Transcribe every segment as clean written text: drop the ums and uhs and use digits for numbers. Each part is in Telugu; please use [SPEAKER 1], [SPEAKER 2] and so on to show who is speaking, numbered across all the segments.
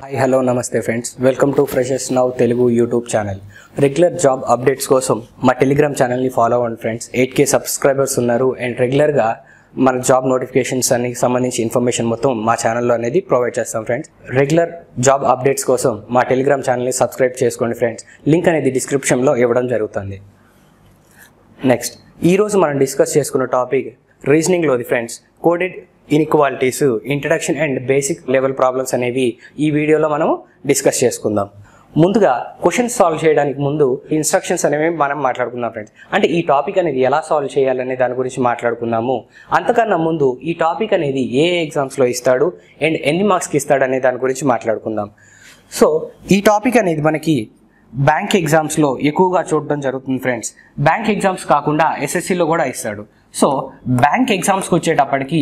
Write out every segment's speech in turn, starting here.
[SPEAKER 1] Hi hello namaste friends, welcome to freshers now Telugu YouTube channel. Regular job updates కోసం మా టెలిగ్రామ్ ఛానల్ని ఫాలో అవ్వండి ఫ్రెండ్స్. 8K సబ్స్క్రైబర్స్ ఉన్నారు అండ్ రెగ్యులర్గా మన జాబ్ నోటిఫికేషన్స్ అనికి సంబంధించి ఇన్ఫర్మేషన్ మొత్తం మా ఛానల్లో అనేది ప్రొవైడ్ చేస్తాం ఫ్రెండ్స్. రెగ్యులర్ జాబ్ అప్డేట్స్ కోసం మా టెలిగ్రామ్ ఛానల్ని సబ్స్క్రైబ్ చేసుకోండి ఫ్రెండ్స్. లింక్ అనేది డిస్క్రిప్షన్లో ఇవ్వడం జరుగుతుంది. నెక్స్ట్ ఈరోజు మనం డిస్కస్ చేసుకున్న టాపిక్ రీజనింగ్లోది friends. Coded inequalities, introduction and basic level problems అనేవి ఈ వీడియోలో మనం డిస్కస్ చేసుకుందాం. ముందుగా క్వశ్చన్స్ సాల్వ్ చేయడానికి ముందు ఇన్స్ట్రక్షన్స్ అనేవి మనం మాట్లాడుకుందాం ఫ్రెండ్స్. అంటే ఈ టాపిక్ అనేది ఎలా సాల్వ్ చేయాలనే దాని గురించి మాట్లాడుకుందాము. అంతకన్నా ముందు ఈ టాపిక్ అనేది ఏ ఎగ్జామ్స్లో ఇస్తాడు అండ్ ఎన్ని మార్క్స్కి ఇస్తాడు అనే దాని గురించి మాట్లాడుకుందాం. సో ఈ టాపిక్ అనేది మనకి బ్యాంక్ ఎగ్జామ్స్లో ఎక్కువగా చూడడం జరుగుతుంది ఫ్రెండ్స్. బ్యాంక్ ఎగ్జామ్స్ కాకుండా ఎస్ఎస్సిలో కూడా ఇస్తాడు. సో బ్యాంక్ ఎగ్జామ్స్కి వచ్చేటప్పటికి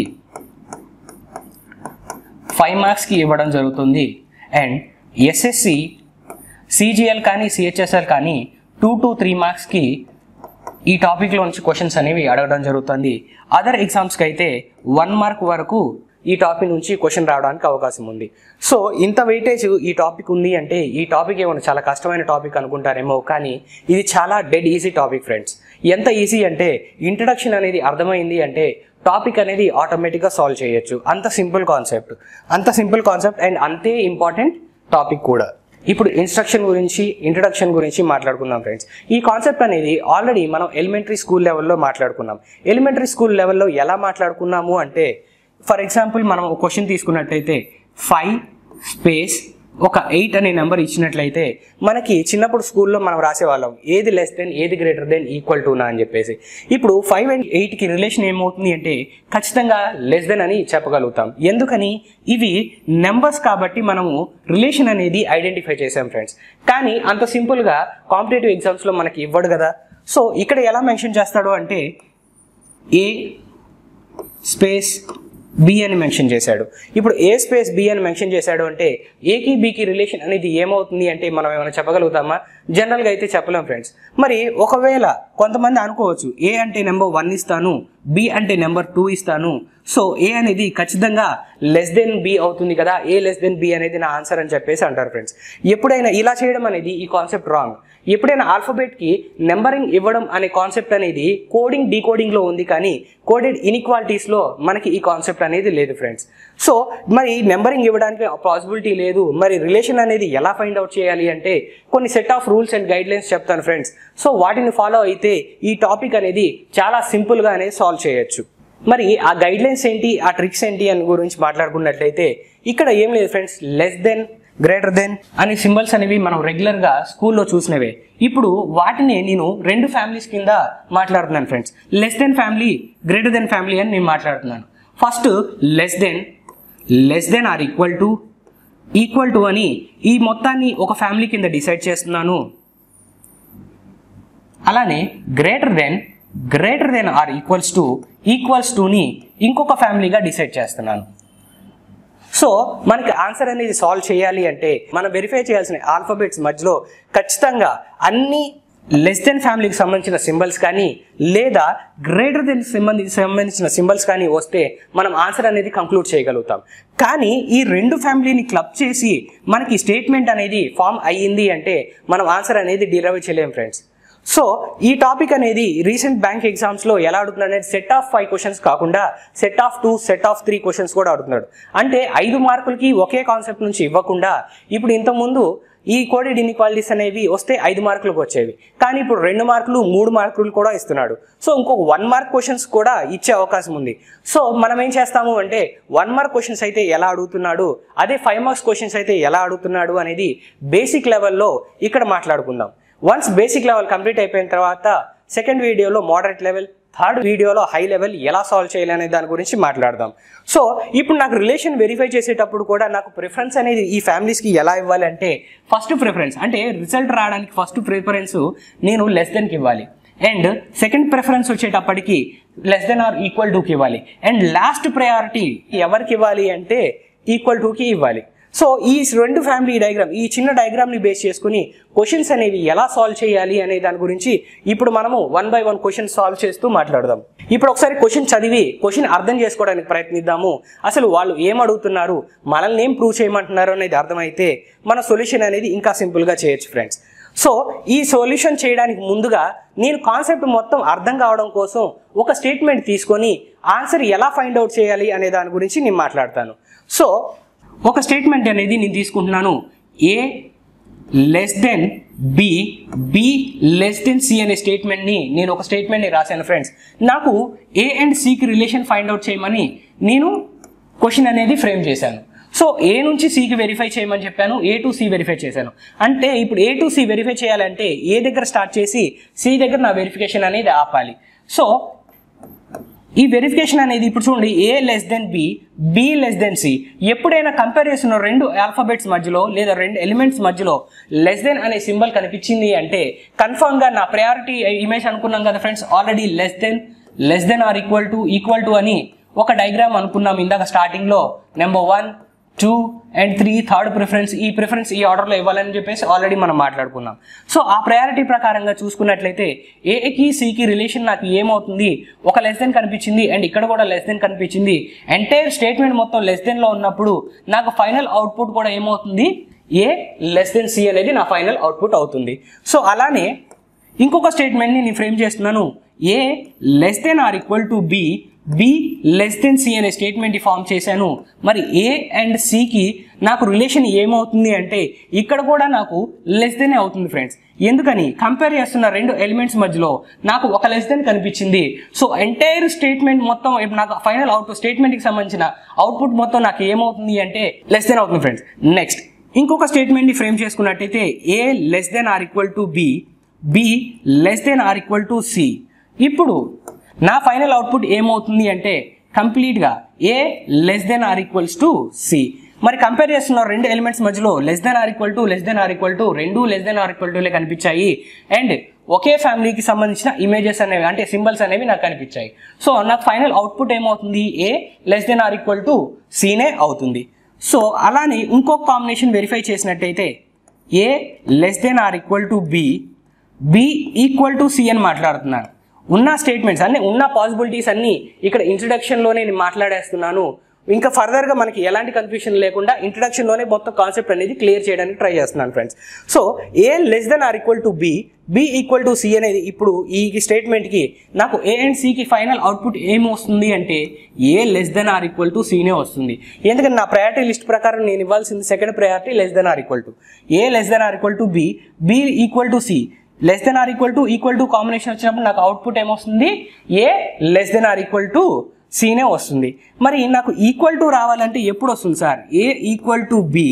[SPEAKER 1] 5 మార్క్స్కి ఇవ్వడం జరుగుతుంది. అండ్ ఎస్ఎస్సి, సిజిఎల్ కానీ సిహెచ్ఎస్ఎల్ కానీ 2 to 3 మార్క్స్కి ఈ టాపిక్లో నుంచి క్వశ్చన్స్ అనేవి అడగడం జరుగుతుంది. అదర్ ఎగ్జామ్స్కి అయితే 1 మార్క్ వరకు ఈ టాపిక్ నుంచి క్వశ్చన్ రావడానికి అవకాశం ఉంది. సో ఇంత వెయిటేజ్ ఈ టాపిక్ ఉంది అంటే ఈ టాపిక్ ఏమన్నా చాలా కష్టమైన టాపిక్ అనుకుంటారేమో, కానీ ఇది చాలా డెడ్ ఈజీ టాపిక్ ఫ్రెండ్స్. ఎంత ఈజీ అంటే ఇంట్రడక్షన్ అనేది అర్థమైంది అంటే టాపిక్ అనేది ఆటోమేటిక్గా సాల్వ్ చేయొచ్చు. అంత సింపుల్ కాన్సెప్ట్ అండ్ అంతే ఇంపార్టెంట్ టాపిక్ కూడా. ఇప్పుడు ఇంట్రడక్షన్ గురించి మాట్లాడుకుందాం ఫ్రెండ్స్. ఈ కాన్సెప్ట్ అనేది ఆల్రెడీ మనం ఎలిమెంటరీ స్కూల్ లెవెల్లో మాట్లాడుకున్నాం. ఎలిమెంటరీ స్కూల్ లెవెల్లో ఎలా మాట్లాడుకున్నాము అంటే, ఫర్ ఎగ్జాంపుల్ మనం ఒక క్వశ్చన్ తీసుకున్నట్లయితే 5 స్పేస్ ఒక 8 అనే నెంబర్ ఇచ్చినట్లయితే మనకి చిన్నప్పుడు స్కూల్లో మనం రాసేవాళ్ళం ఏది లెస్ దెన్, ఏది గ్రేటర్ దెన్, ఈక్వల్ టు నా అని చెప్పేసి. ఇప్పుడు 5 and 8కి రిలేషన్ ఏమవుతుంది అంటే ఖచ్చితంగా లెస్ దెన్ అని చెప్పగలుగుతాం. ఎందుకని? ఇవి నెంబర్స్ కాబట్టి మనము రిలేషన్ అనేది ఐడెంటిఫై చేసాం ఫ్రెండ్స్. కానీ అంత సింపుల్గా కాంపిటేటివ్ ఎగ్జామ్స్లో మనకి ఇవ్వడు కదా. సో ఇక్కడ ఎలా మెన్షన్ చేస్తాడు అంటే ఏ స్పేస్ బి అని మెన్షన్ చేశాడు. ఇప్పుడు ఏ స్పేస్ బి అని మెన్షన్ చేశాడు అంటే ఏకి బికి రిలేషన్ అనేది ఏమవుతుంది అంటే మనం ఏమైనా చెప్పగలుగుతామా? జనరల్గా అయితే చెప్పలేం ఫ్రెండ్స్. మరి ఒకవేళ కొంతమంది అనుకోవచ్చు ఏ అంటే నెంబర్ 1 ఇస్తాను, బి అంటే నెంబర్ 2 ఇస్తాను, సో ఏ అనేది ఖచ్చితంగా లెస్ దెన్ బి అవుతుంది కదా, ఏ లెస్ దెన్ బి అనేది నా ఆన్సర్ అని చెప్పేసి అంటారు ఫ్రెండ్స్. ఎప్పుడైనా ఇలా చేయడం అనేది ఈ కాన్సెప్ట్ రాంగ్. ఎప్పుడైనా ఆల్ఫాబెట్కి నెంబరింగ్ ఇవ్వడం అనే కాన్సెప్ట్ అనేది కోడింగ్ డీకోడింగ్లో ఉంది, కానీ కోడెడ్ ఇన్ఈక్వాలిటీస్లో మనకి ఈ కాన్సెప్ట్ అనేది లేదు ఫ్రెండ్స్. సో మరి నెంబరింగ్ ఇవ్వడానికి పాసిబిలిటీ లేదు. మరి రిలేషన్ అనేది ఎలా ఫైండ్ అవుట్ చేయాలి అంటే కొన్ని set of rules and guidelines చెప్తాను ఫ్రెండ్స్. సో వాటిని ఫాలో అయితే ఈ టాపిక్ అనేది చాలా సింపుల్గా అనేది సాల్వ్ చేయొచ్చు. మరి ఆ గైడ్ లైన్స్ ఏంటి, ఆ ట్రిక్స్ ఏంటి అని గురించి మాట్లాడుకున్నట్లయితే ఇక్కడ ఏం లేదు friends. Less than, greater than అనే సింబల్స్ అనేవి మనం రెగ్యులర్గా స్కూల్లో చూసినవే. ఇప్పుడు వాటిని నేను 2 ఫ్యామిలీస్ కింద మాట్లాడుతున్నాను friends. Less than family, greater than family అని నేను మాట్లాడుతున్నాను. First less than or equal to అని ఈ మొత్తాన్ని ఒక ఫ్యామిలీ కింద డిసైడ్ చేస్తున్నాను. అలానే గ్రేటర్ దెన్ ఆర్ ఈక్వల్స్ టుని ఇంకొక ఫ్యామిలీగా డిసైడ్ చేస్తున్నాను. సో మనకి ఆన్సర్ అనేది సాల్వ్ చేయాలి అంటే మనం వెరిఫై చేయాల్సిన ఆల్ఫాబెట్స్ మధ్యలో ఖచ్చితంగా అన్ని లెస్ దెన్ ఫ్యామిలీకి సంబంధించిన సింబల్స్ కానీ లేదా గ్రేటర్ దెన్ సంబంధించిన సింబల్స్ కానీ వస్తే మనం ఆన్సర్ అనేది కంక్లూడ్ చేయగలుగుతాం. కానీ ఈ 2 ఫ్యామిలీని క్లబ్ చేసి మనకి స్టేట్మెంట్ అనేది ఫామ్ అయ్యింది అంటే మనం ఆన్సర్ అనేది డిరైవ్ చేయలేం ఫ్రెండ్స్. సో ఈ టాపిక్ అనేది రీసెంట్ బ్యాంక్ ఎగ్జామ్స్లో ఎలా అడుగుతున్నాడు అనేది సెట్ ఆఫ్ 5 క్వశ్చన్స్ కాకుండా set of 2, set of 3 questions కూడా అడుగుతున్నాడు. అంటే 5 మార్కులకి ఒకే కాన్సెప్ట్ నుంచి ఇవ్వకుండా ఇప్పుడు ఇంతకుముందు ఈ కోడెడ్ ఇన్ఈక్వాలిటీస్ అనేవి వస్తే 5 మార్కులకు వచ్చేవి, కానీ ఇప్పుడు 2 మార్కులు 3 మార్కులు కూడా ఇస్తున్నాడు. సో ఇంకొక 1 మార్క్ క్వశ్చన్స్ కూడా ఇచ్చే అవకాశం ఉంది. సో మనం ఏం చేస్తాము అంటే 1 మార్క్ క్వశ్చన్స్ అయితే ఎలా అడుగుతున్నాడు, అదే 5 మార్క్స్ క్వశ్చన్స్ అయితే ఎలా అడుగుతున్నాడు అనేది బేసిక్ లెవెల్లో ఇక్కడ మాట్లాడుకుందాం. వన్స్ బేసిక్ లెవెల్ కంప్లీట్ అయిపోయిన తర్వాత సెకండ్ వీడియోలో మోడరేట్ లెవెల్, థర్డ్ వీడియోలో హై లెవెల్ ఎలా సాల్వ్ చేయాలి అనే దాని గురించి మాట్లాడదాం. సో ఇప్పుడు నాకు రిలేషన్ వెరిఫై చేసేటప్పుడు కూడా నాకు ప్రిఫరెన్స్ అనేది ఈ ఫ్యామిలీస్కి ఎలా ఇవ్వాలి అంటే ఫస్ట్ ప్రిఫరెన్స్ అంటే రిజల్ట్ రావడానికి ఫస్ట్ ప్రిఫరెన్స్ నేను లెస్ దెన్కి ఇవ్వాలి. అండ్ సెకండ్ ప్రిఫరెన్స్ వచ్చేటప్పటికి లెస్ దెన్ ఆర్ ఈక్వల్ టుకి ఇవ్వాలి. అండ్ లాస్ట్ ప్రయారిటీ ఎవరికి ఇవ్వాలి అంటే ఈక్వల్ టుకి ఇవ్వాలి. సో ఈ రెండు ఫ్యామిలీ డయాగ్రామ్, ఈ చిన్న డయాగ్రామ్ని బేస్ చేసుకుని క్వశ్చన్స్ అనేవి ఎలా సాల్వ్ చేయాలి అనే దాని గురించి ఇప్పుడు మనము 1 by 1 క్వశ్చన్ సాల్వ్ చేస్తూ మాట్లాడదాం. ఇప్పుడు ఒకసారి క్వశ్చన్ చదివి క్వశ్చన్ అర్థం చేసుకోవడానికి ప్రయత్నిద్దాము. అసలు వాళ్ళు ఏం అడుగుతున్నారు, మనల్ని ఏం ప్రూవ్ చేయమంటున్నారు అనేది అర్థమైతే మన సొల్యూషన్ అనేది ఇంకా సింపుల్గా చేయొచ్చు ఫ్రెండ్స్. సో ఈ సొల్యూషన్ చేయడానికి ముందుగా నేను కాన్సెప్ట్ మొత్తం అర్థం కావడం కోసం ఒక స్టేట్మెంట్ తీసుకొని ఆన్సర్ ఎలా ఫైండ్ అవుట్ చేయాలి అనే దాని గురించి నేను మాట్లాడతాను. సో ఒక స్టేట్మెంట్ అనేది నేను తీసుకుంటున్నాను. A less than B, B less than C అనే స్టేట్మెంట్ని నేను ఒక స్టేట్మెంట్ని రాశాను ఫ్రెండ్స్. నాకు ఏ అండ్ సికి రిలేషన్ ఫైండ్ అవుట్ చేయమని నేను క్వశ్చన్ అనేది ఫ్రేమ్ చేశాను. సో ఏ నుంచి సికి వెరిఫై చేయమని చెప్పాను, ఏ టు సి వెరిఫై చేశాను. అంటే ఇప్పుడు ఏ టు సి వెరిఫై చేయాలంటే ఏ దగ్గర స్టార్ట్ చేసి సి దగ్గర నా వెరిఫికేషన్ అనేది ఆపాలి. సో ఈ వెరిఫికేషన్ అనేది ఇప్పుడు చూడండి, A less than B, B less than C. ఎప్పుడైనా కంపేర్ చేస్తున్న రెండు ఆల్ఫాబెట్స్ మధ్యలో లేదా రెండు ఎలిమెంట్స్ మధ్యలో లెస్ దెన్ అనే సింబల్ కనిపించింది అంటే కన్ఫర్మ్గా నా ప్రయారిటీ ఇమేజ్ అనుకున్నాం కదా friends, already less than or equal to అని ఒక డయాగ్రామ్ అనుకున్నాం ఇందాక స్టార్టింగ్లో. నెంబర్ 1, 2 and 3 థర్డ్ ప్రిఫరెన్స్, ఈ ప్రిఫరెన్స్ ఈ ఆర్డర్లో ఇవ్వాలని చెప్పేసి ఆల్రెడీ మనం మాట్లాడుకున్నాం. సో ఆ ప్రయారిటీ ప్రకారంగా చూసుకున్నట్లయితే ఏకి సికి రిలేషన్ నాకు ఏమవుతుంది, ఒక లెస్ దెన్ కనిపించింది అండ్ ఇక్కడ కూడా లెస్ దెన్ కనిపించింది. ఎంటైర్ స్టేట్మెంట్ మొత్తం లెస్ దెన్లో ఉన్నప్పుడు నాకు ఫైనల్ అవుట్పుట్ కూడా ఏమవుతుంది, ఏ లెస్ దెన్ సి అనేది నా ఫైనల్ అవుట్పుట్ అవుతుంది. సో అలానే ఇంకొక స్టేట్మెంట్ని నేను ఫ్రేమ్ చేస్తున్నాను. A less than or equal to B, B less than C అనే స్టేట్మెంట్ ఫామ్ చేశాను. మరి ఏ అండ్ సికి నాకు రిలేషన్ ఏమవుతుంది అంటే ఇక్కడ కూడా నాకు లెస్ దెన్ అవుతుంది ఫ్రెండ్స్. ఎందుకని, కంపేర్ చేస్తున్న రెండు ఎలిమెంట్స్ మధ్యలో నాకు ఒక లెస్ దెన్ కనిపించింది. సో ఎంటైర్ స్టేట్మెంట్ మొత్తం నాకు ఫైనల్ అవుట్పుట్ స్టేట్మెంట్కి సంబంధించిన అవుట్పుట్ మొత్తం నాకు ఏమవుతుంది అంటే లెస్ దెన్ అవుతుంది ఫ్రెండ్స్. నెక్స్ట్ ఇంకొక స్టేట్మెంట్ని ఫ్రేమ్ చేసుకున్నట్టయితే A less than or equal to B, B less than or equal to C. ఇప్పుడు నా ఫైనల్ అవుట్పుట్ ఏమవుతుంది అంటే కంప్లీట్గా A less than or equals to C. మరి కంపేర్ చేస్తున్న రెండు ఎలిమెంట్స్ మధ్యలో less than or equal to రెండు లెస్ దెన్ ఆర్ ఈక్వల్ టులే కనిపించాయి అండ్ ఒకే ఫ్యామిలీకి సంబంధించిన ఇమేజెస్ అనేవి అంటే సింబల్స్ అనేవి నాకు కనిపించాయి. సో నాకు ఫైనల్ అవుట్పుట్ ఏమవుతుంది, A less than or equal to సినే అవుతుంది. సో అలానే ఇంకొక కాంబినేషన్ వెరిఫై చేసినట్టయితే A less than or equal to B, B equal to C అని మాట్లాడుతున్నాను. ఉన్న స్టేట్మెంట్స్ అన్ని ఉన్న పాసిబిలిటీస్ అన్నీ ఇక్కడ ఇంట్రడక్షన్లోనే నేను మాట్లాడేస్తున్నాను. ఇంకా ఫర్దర్గా మనకి ఎలాంటి కన్ఫ్యూషన్ లేకుండా ఇంట్రడక్షన్లోనే మొత్తం కాన్సెప్ట్ అనేది క్లియర్ చేయడానికి ట్రై చేస్తున్నాను friends. So A less than or equal to B, B equal to C అనేది ఇప్పుడు ఈ స్టేట్మెంట్కి నాకు ఏ అండ్ సికి ఫైనల్ అవుట్పుట్ ఏమి వస్తుంది అంటే A less than or equal to సినే వస్తుంది. ఎందుకంటే నా ప్రయారిటీ లిస్ట్ ప్రకారం నేను ఇవ్వాల్సింది second priority less than or equal to A less than or equal to B, B equal to C. Less than or equal to combination వచ్చినప్పుడు నాకు అవుట్పుట్ ఏమొస్తుంది, A less than or equal to సినే వస్తుంది. మరి నాకు ఈక్వల్ టు రావాలంటే ఎప్పుడు వస్తుంది sir, A equal to B,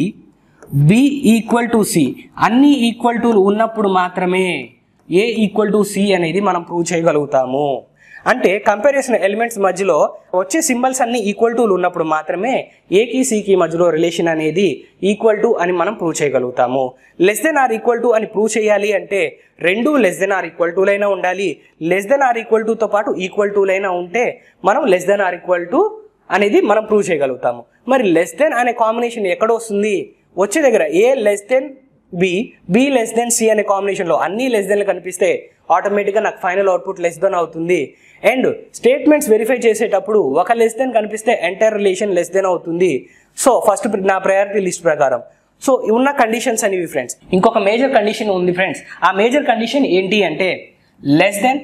[SPEAKER 1] B equal to C. అన్ని ఈక్వల్ టు ఉన్నప్పుడు మాత్రమే ఏ ఈక్వల్ టు సి అనేది మనం ప్రూవ్ చేయగలుగుతాము. అంటే కంపారిజన్ ఎలిమెంట్స్ మధ్యలో వచ్చే సింబల్స్ అన్ని ఈక్వల్ టు ఉన్నప్పుడు మాత్రమే ఏకి సికి మధ్యలో రిలేషన్ అనేది ఈక్వల్ టు అని మనం ప్రూవ్ చేయగలుగుతాము. Less than or equal to అని ప్రూవ్ చేయాలి అంటే రెండు less than or equal to లైనా ఉండాలి. లెస్ దెన్ ఆర్ ఈక్వల్ టుతో పాటు ఈక్వల్ టు లైనా ఉంటే మనం less than or equal to అనేది మనం ప్రూవ్ చేయగలుగుతాము. మరి లెస్ దెన్ అనే కాంబినేషన్ ఎక్కడ వస్తుంది, వచ్చే దగ్గర A less than B, B less than C అనే కాంబినేషన్లో అన్ని లెస్ దెన్లు కనిపిస్తే ఆటోమేటిక్గా నాకు ఫైనల్ అవుట్పుట్ లెస్ దెన్ అవుతుంది. అండ్ స్టేట్మెంట్స్ వెరిఫై చేసేటప్పుడు ఒక లెస్ దెన్ కనిపిస్తే ఎంటైర్ రిలేషన్ లెస్ దెన్ అవుతుంది. సో ఫస్ట్ నా ప్రయారిటీ లిస్ట్ ప్రకారం సో ఉన్న కండిషన్స్ అనేవి ఫ్రెండ్స్. ఇంకొక మేజర్ కండిషన్ ఉంది ఫ్రెండ్స్. ఆ మేజర్ కండిషన్ ఏంటి అంటే లెస్ దెన్,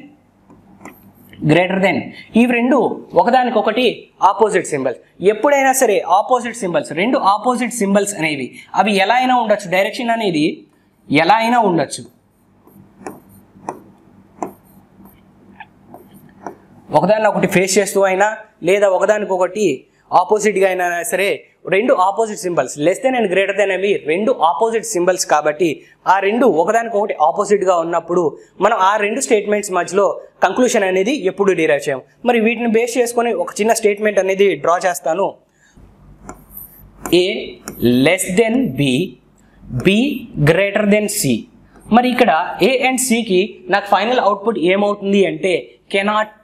[SPEAKER 1] గ్రేటర్ దెన్. ఇవి రెండు ఒకదానికొకటి ఆపోజిట్ సింబల్స్. ఎప్పుడైనా సరే ఆపోజిట్ సింబల్స్, రెండు ఆపోజిట్ సింబల్స్ అనేవి అవి ఎలా అయినా ఉండొచ్చు, డైరెక్షన్ అనేది ఎలా అయినా ఉండొచ్చు. ఒకదాన్ని ఒకటి ఫేస్ చేస్తూ అయినా లేదా ఒకదానికొకటి ఆపోజిట్గా అయినా సరే రెండు opposite symbols less than and greater than అవి రెండు ఆపోజిట్ సింబల్స్ కాబట్టి ఆ రెండు ఒకదానికొకటి ఆపోజిట్గా ఉన్నప్పుడు మనం ఆ రెండు స్టేట్మెంట్స్ మధ్యలో కంక్లూషన్ అనేది ఎప్పుడు డిరైవ్ చేయం. మరి వీటిని బేస్ చేసుకొని ఒక చిన్న స్టేట్మెంట్ అనేది డ్రా చేస్తాను. A less than B, B greater than C. మరి ఇక్కడ ఏ అండ్ సికి నాకు ఫైనల్ అవుట్పుట్ ఏమవుతుంది అంటే కెనాట్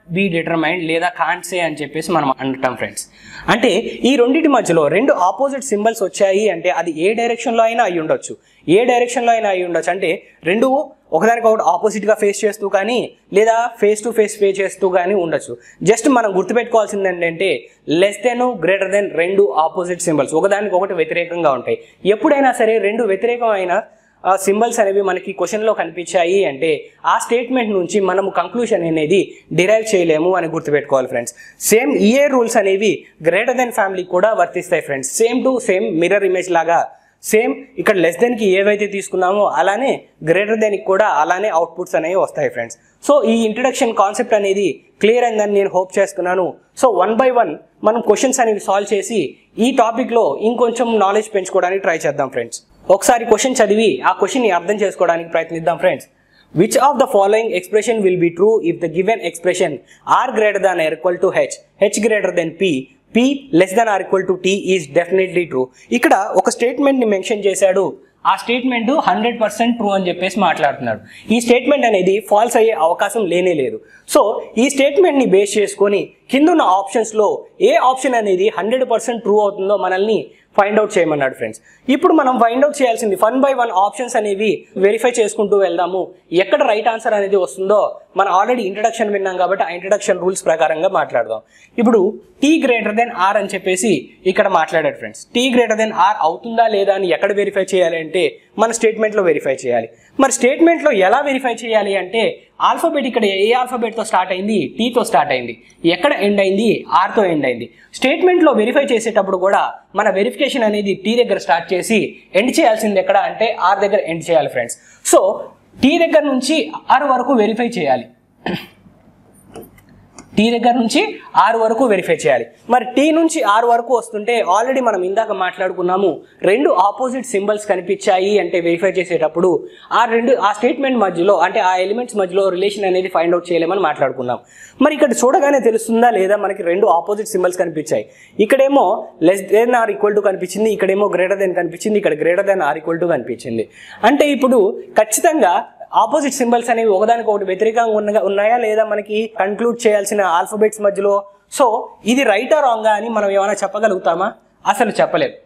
[SPEAKER 1] బి డిటర్మైన్డ్ లేదా కాంట్ సే అని చెప్పేసి మనం అంటాం ఫ్రెండ్స్. అంటే ఈ రెండింటి మధ్యలో రెండు ఆపోజిట్ సింబల్స్ వచ్చాయి అంటే అది ఏ డైరెక్షన్లో అయినా అయి ఉండొచ్చు, అంటే రెండు ఒకదానికొకటి ఆపోజిట్గా ఫేస్ చేస్తూ కానీ లేదా ఫేస్ టు ఫేస్ ఫేస్ చేస్తూ కానీ ఉండొచ్చు. జస్ట్ మనం గుర్తుపెట్టుకోవాల్సింది ఏంటంటే లెస్ దెన్ గ్రేటర్ దెన్ రెండు ఆపోజిట్ సింబల్స్ ఒకదానికొకటి వ్యతిరేకంగా ఉంటాయి. ఎప్పుడైనా సరే రెండు వ్యతిరేకమైన సింబల్స్ అనేవి మనకి క్వశ్చన్లో కనిపించాయి అంటే ఆ స్టేట్మెంట్ నుంచి మనము కంక్లూషన్ అనేది డిరైవ్ చేయలేము అని గుర్తుపెట్టుకోవాలి ఫ్రెండ్స్. సేమ్ ఏ రూల్స్ అనేవి గ్రేటర్ దెన్ ఫ్యామిలీ కూడా వర్తిస్తాయి friends. Same to same mirror image లాగా సేమ్ ఇక్కడ లెస్ దెన్కి ఏవైతే తీసుకున్నామో అలానే గ్రేటర్ దెన్కి కూడా అలానే అవుట్పుట్స్ అనేవి వస్తాయి ఫ్రెండ్స్. సో ఈ ఇంట్రడక్షన్ కాన్సెప్ట్ అనేది క్లియర్ అయిందని నేను హోప్ చేస్తున్నాను. సో 1 by 1 మనం క్వశ్చన్స్ అనేవి సాల్వ్ చేసి ఈ టాపిక్లో ఇంకొంచెం నాలెడ్జ్ పెంచుకోవడానికి ట్రై చేద్దాం ఫ్రెండ్స్. ఒకసారి క్వశ్చన్ చదివి ఆ క్వశ్చన్ని అర్థం చేసుకోవడానికి ప్రయత్నిద్దాం friends. Which of the following expression will be true if the given expression r greater than or equal to h, h greater than p less than or equal to t is definitely true. ఇక్కడ ఒక స్టేట్మెంట్ ని మెన్షన్ చేశాడు. ఆ స్టేట్మెంట్ 100% ట్రూ అని చెప్పేసి మాట్లాడుతున్నాడు. ఈ స్టేట్మెంట్ అనేది ఫాల్స్ అయ్యే అవకాశం లేనే లేదు. సో ఈ స్టేట్మెంట్ ని బేస్ చేసుకొని కిందున్న ఆప్షన్స్ లో ఏ ఆప్షన్ అనేది 100% ట్రూ అవుతుందో మనల్ని ఫైండ్ అవుట్ చేయమన్నాడు ఫ్రెండ్స్. ఇప్పుడు మనం ఫైండ్ అవుట్ చేయాల్సింది 1 by 1 ఆప్షన్స్ అనేవి వెరిఫై చేసుకుంటూ వెళ్దాము. ఎక్కడ రైట్ ఆన్సర్ అనేది వస్తుందో మనం ఆల్రెడీ ఇంట్రడక్షన్ విన్నాం కాబట్టి ఆ ఇంట్రడక్షన్ రూల్స్ ప్రకారంగా మాట్లాడదాం. ఇప్పుడు టీ గ్రేటర్ దెన్ ఆర్ అని చెప్పేసి ఇక్కడ మాట్లాడాడు friends. T greater than R అవుతుందా లేదా అని ఎక్కడ వెరిఫై చేయాలి అంటే మన స్టేట్మెంట్లో వెరిఫై చేయాలి. మరి స్టేట్మెంట్లో ఎలా వెరిఫై చేయాలి అంటే ఆల్ఫాబెట్ ఇక్కడ ఏ ఆల్ఫాబెట్తో స్టార్ట్ అయింది, టీతో స్టార్ట్ అయింది, ఎక్కడ ఎండ్ అయింది, ఆర్తో ఎండ్ అయింది. స్టేట్మెంట్లో వెరిఫై చేసేటప్పుడు కూడా మన వెరిఫికేషన్ అనేది టీ దగ్గర స్టార్ట్ చేసి ఎండ్ చేయాల్సింది ఎక్కడ అంటే ఆర్ దగ్గర ఎండ్ చేయాలి ఫ్రెండ్స్. సో టీ దగ్గర నుంచి ఆర్ వరకు వెరిఫై చేయాలి. టీ దగ్గర నుంచి ఆర్ వరకు వెరిఫై చేయాలి. మరి టీ నుంచి ఆర్ వరకు వస్తుంటే ఆల్రెడీ మనం ఇందాక మాట్లాడుకున్నాము రెండు ఆపోజిట్ సింబల్స్ కనిపించాయి అంటే వెరిఫై చేసేటప్పుడు ఆ స్టేట్మెంట్ మధ్యలో అంటే ఆ ఎలిమెంట్స్ మధ్యలో రిలేషన్ అనేది ఫైండ్ అవుట్ చేయలేమని మాట్లాడుకున్నాం. మరి ఇక్కడ చూడగానే తెలుస్తుందా లేదా మనకి రెండు ఆపోజిట్ సింబల్స్ కనిపించాయి. ఇక్కడేమో less than or equal to కనిపించింది, ఇక్కడేమో గ్రేటర్ దెన్ కనిపించింది, ఇక్కడ greater than or equal to కనిపించింది. అంటే ఇప్పుడు ఖచ్చితంగా ఆపోజిట్ సింబల్స్ అనేవి ఒకదానికొకటి వ్యతిరేకంగా ఉన్నాయా లేదా మనకి కన్క్లూడ్ చేయాల్సిన ఆల్ఫాబెట్స్ మధ్యలో. సో ఇది రైటా రాంగా అని మనం ఏమైనా చెప్పగలుగుతామా? అసలు చెప్పలేదు,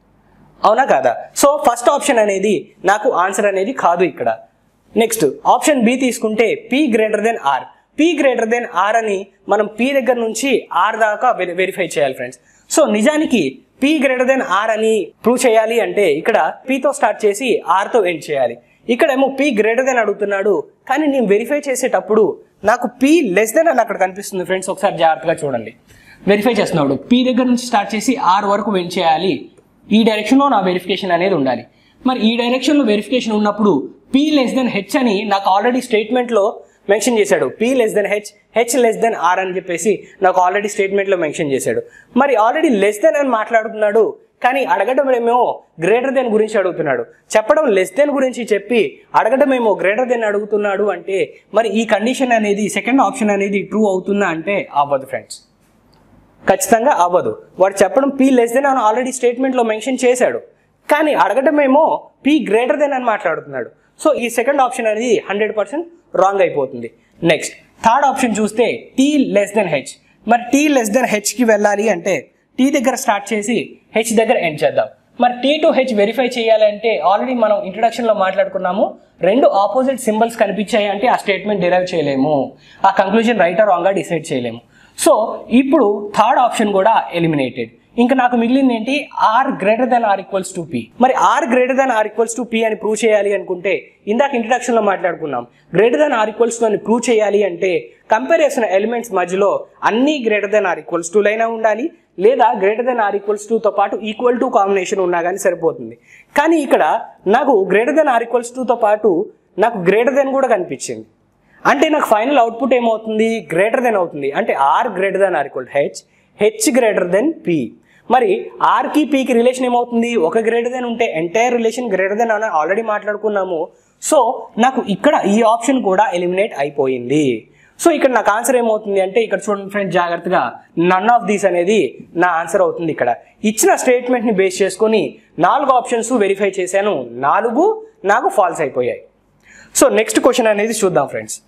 [SPEAKER 1] అవునా కాదా? సో ఫస్ట్ ఆప్షన్ అనేది నాకు ఆన్సర్ అనేది కాదు ఇక్కడ. నెక్స్ట్ ఆప్షన్ బి తీసుకుంటే P greater than R. P greater than R అని మనం పి దగ్గర నుంచి ఆర్ దాకా వెరిఫై చేయాలి ఫ్రెండ్స్. సో నిజానికి పి గ్రేటర్ దెన్ ఆర్ అని ప్రూవ్ చేయాలి అంటే ఇక్కడ పితో స్టార్ట్ చేసి ఆర్తో ఎండ్ చేయాలి. ఇక్కడేమో పి గ్రేటర్ దెన్ అడుగుతున్నాడు కానీ నేను వెరిఫై చేసేటప్పుడు నాకు పి లెస్ దెన్ అని అక్కడ కనిపిస్తుంది ఫ్రెండ్స్. ఒకసారి జాగ్రత్తగా చూడండి. వెరిఫై చేస్తున్నాడు పి దగ్గర నుంచి స్టార్ట్ చేసి ఆర్ వరకు వెంట్ చేయాలి. ఈ డైరెక్షన్లో నా వెరిఫికేషన్ అనేది ఉండాలి. మరి ఈ డైరెక్షన్లో వెరిఫికేషన్ ఉన్నప్పుడు పి లెస్ దెన్ హెచ్ అని నాకు ఆల్రెడీ స్టేట్మెంట్లో మెన్షన్ చేశాడు. P less than H, H less than R అని చెప్పేసి నాకు ఆల్రెడీ స్టేట్మెంట్లో మెన్షన్ చేశాడు. మరి ఆల్రెడీ లెస్ దెన్ అని మాట్లాడుతున్నాడు కానీ అడగడం ఏమో గ్రేటర్ దెన్ గురించి అడుగుతున్నాడు. చెప్పడం లెస్ దెన్ గురించి చెప్పి అడగడం ఏమో గ్రేటర్ దెన్ అడుగుతున్నాడు అంటే మరి ఈ కండిషన్ అనేది సెకండ్ ఆప్షన్ అనేది ట్రూ అవుతుందా అంటే అవ్వదు ఫ్రెండ్స్, ఖచ్చితంగా అవ్వదు. వాడు చెప్పడం పి లెస్ దెన్ అని ఆల్రెడీ స్టేట్మెంట్లో మెన్షన్ చేశాడు కానీ అడగడం ఏమో పి గ్రేటర్ దెన్ అని మాట్లాడుతున్నాడు. సో ఈ సెకండ్ ఆప్షన్ అనేది 100% రాంగ్ అయిపోతుంది. నెక్స్ట్ థర్డ్ ఆప్షన్ చూస్తే టీ లెస్ దెన్ హెచ్. మరి టీ లెస్ దెన్ హెచ్కి వెళ్ళాలి అంటే టీ దగ్గర స్టార్ట్ చేసి హెచ్ దగ్గర ఎండ్ చేద్దాం. మరి టీ టు హెచ్ వెరిఫై చేయాలంటే ఆల్రెడీ మనం ఇంట్రడక్షన్లో మాట్లాడుకున్నాము రెండు ఆపోజిట్ సింబల్స్ కనిపించాయి అంటే ఆ స్టేట్మెంట్ డిరైవ్ చేయలేము, ఆ కంక్లూజన్ రైట్ ఆర్ రాంగ్గా డిసైడ్ చేయలేము. సో ఇప్పుడు థర్డ్ ఆప్షన్ కూడా ఎలిమినేటెడ్. ఇంకా నాకు మిగిలింది ఏంటి? R greater than or equals to P. మరి R greater than or equals to P అని ప్రూవ్ చేయాలి అనుకుంటే ఇందాక ఇంట్రడక్షన్లో మాట్లాడుకున్నాం greater than or equals to అని ప్రూవ్ చేయాలి అంటే కంపేర్ చేసిన ఎలిమెంట్స్ మధ్యలో అన్ని greater than or equals to లైనా ఉండాలి లేదా గ్రేటర్ దెన్ ఆర్ ఈక్వల్స్ తో పాటు ఈక్వల్ టు కాంబినేషన్ ఉన్నా కానీ సరిపోతుంది. కానీ ఇక్కడ నాకు గ్రేటర్ దెన్ ఆర్ ఈక్వల్స్ తో పాటు నాకు గ్రేటర్ దెన్ కూడా కనిపించింది అంటే నాకు ఫైనల్ అవుట్పుట్ ఏమవుతుంది? గ్రేటర్ దెన్ అవుతుంది. అంటే R greater than or equal H, H greater than P. మరి ఆర్కి పీకి రిలేషన్ ఏమవుతుంది? ఒక గ్రేటర్ దెన్ ఉంటే ఎంటైర్ రిలేషన్ గ్రేటర్ దెన్ అని ఆల్రెడీ మాట్లాడుకున్నాము. సో నాకు ఇక్కడ ఈ ఆప్షన్ కూడా ఎలిమినేట్ అయిపోయింది. సో ఇక్కడ నాకు ఆన్సర్ ఏమవుతుంది అంటే ఇక్కడ చూడండి ఫ్రెండ్స్ జాగ్రత్తగా నన్ ఆఫ్ దీస్ అనేది నా ఆన్సర్ అవుతుంది. ఇక్కడ ఇచ్చిన స్టేట్మెంట్ని బేస్ చేసుకొని 4 ఆప్షన్స్ వెరిఫై చేశాను, 4 నాకు ఫాల్స్ అయిపోయాయి. సో నెక్స్ట్ క్వశ్చన్ అనేది చూద్దాం friends.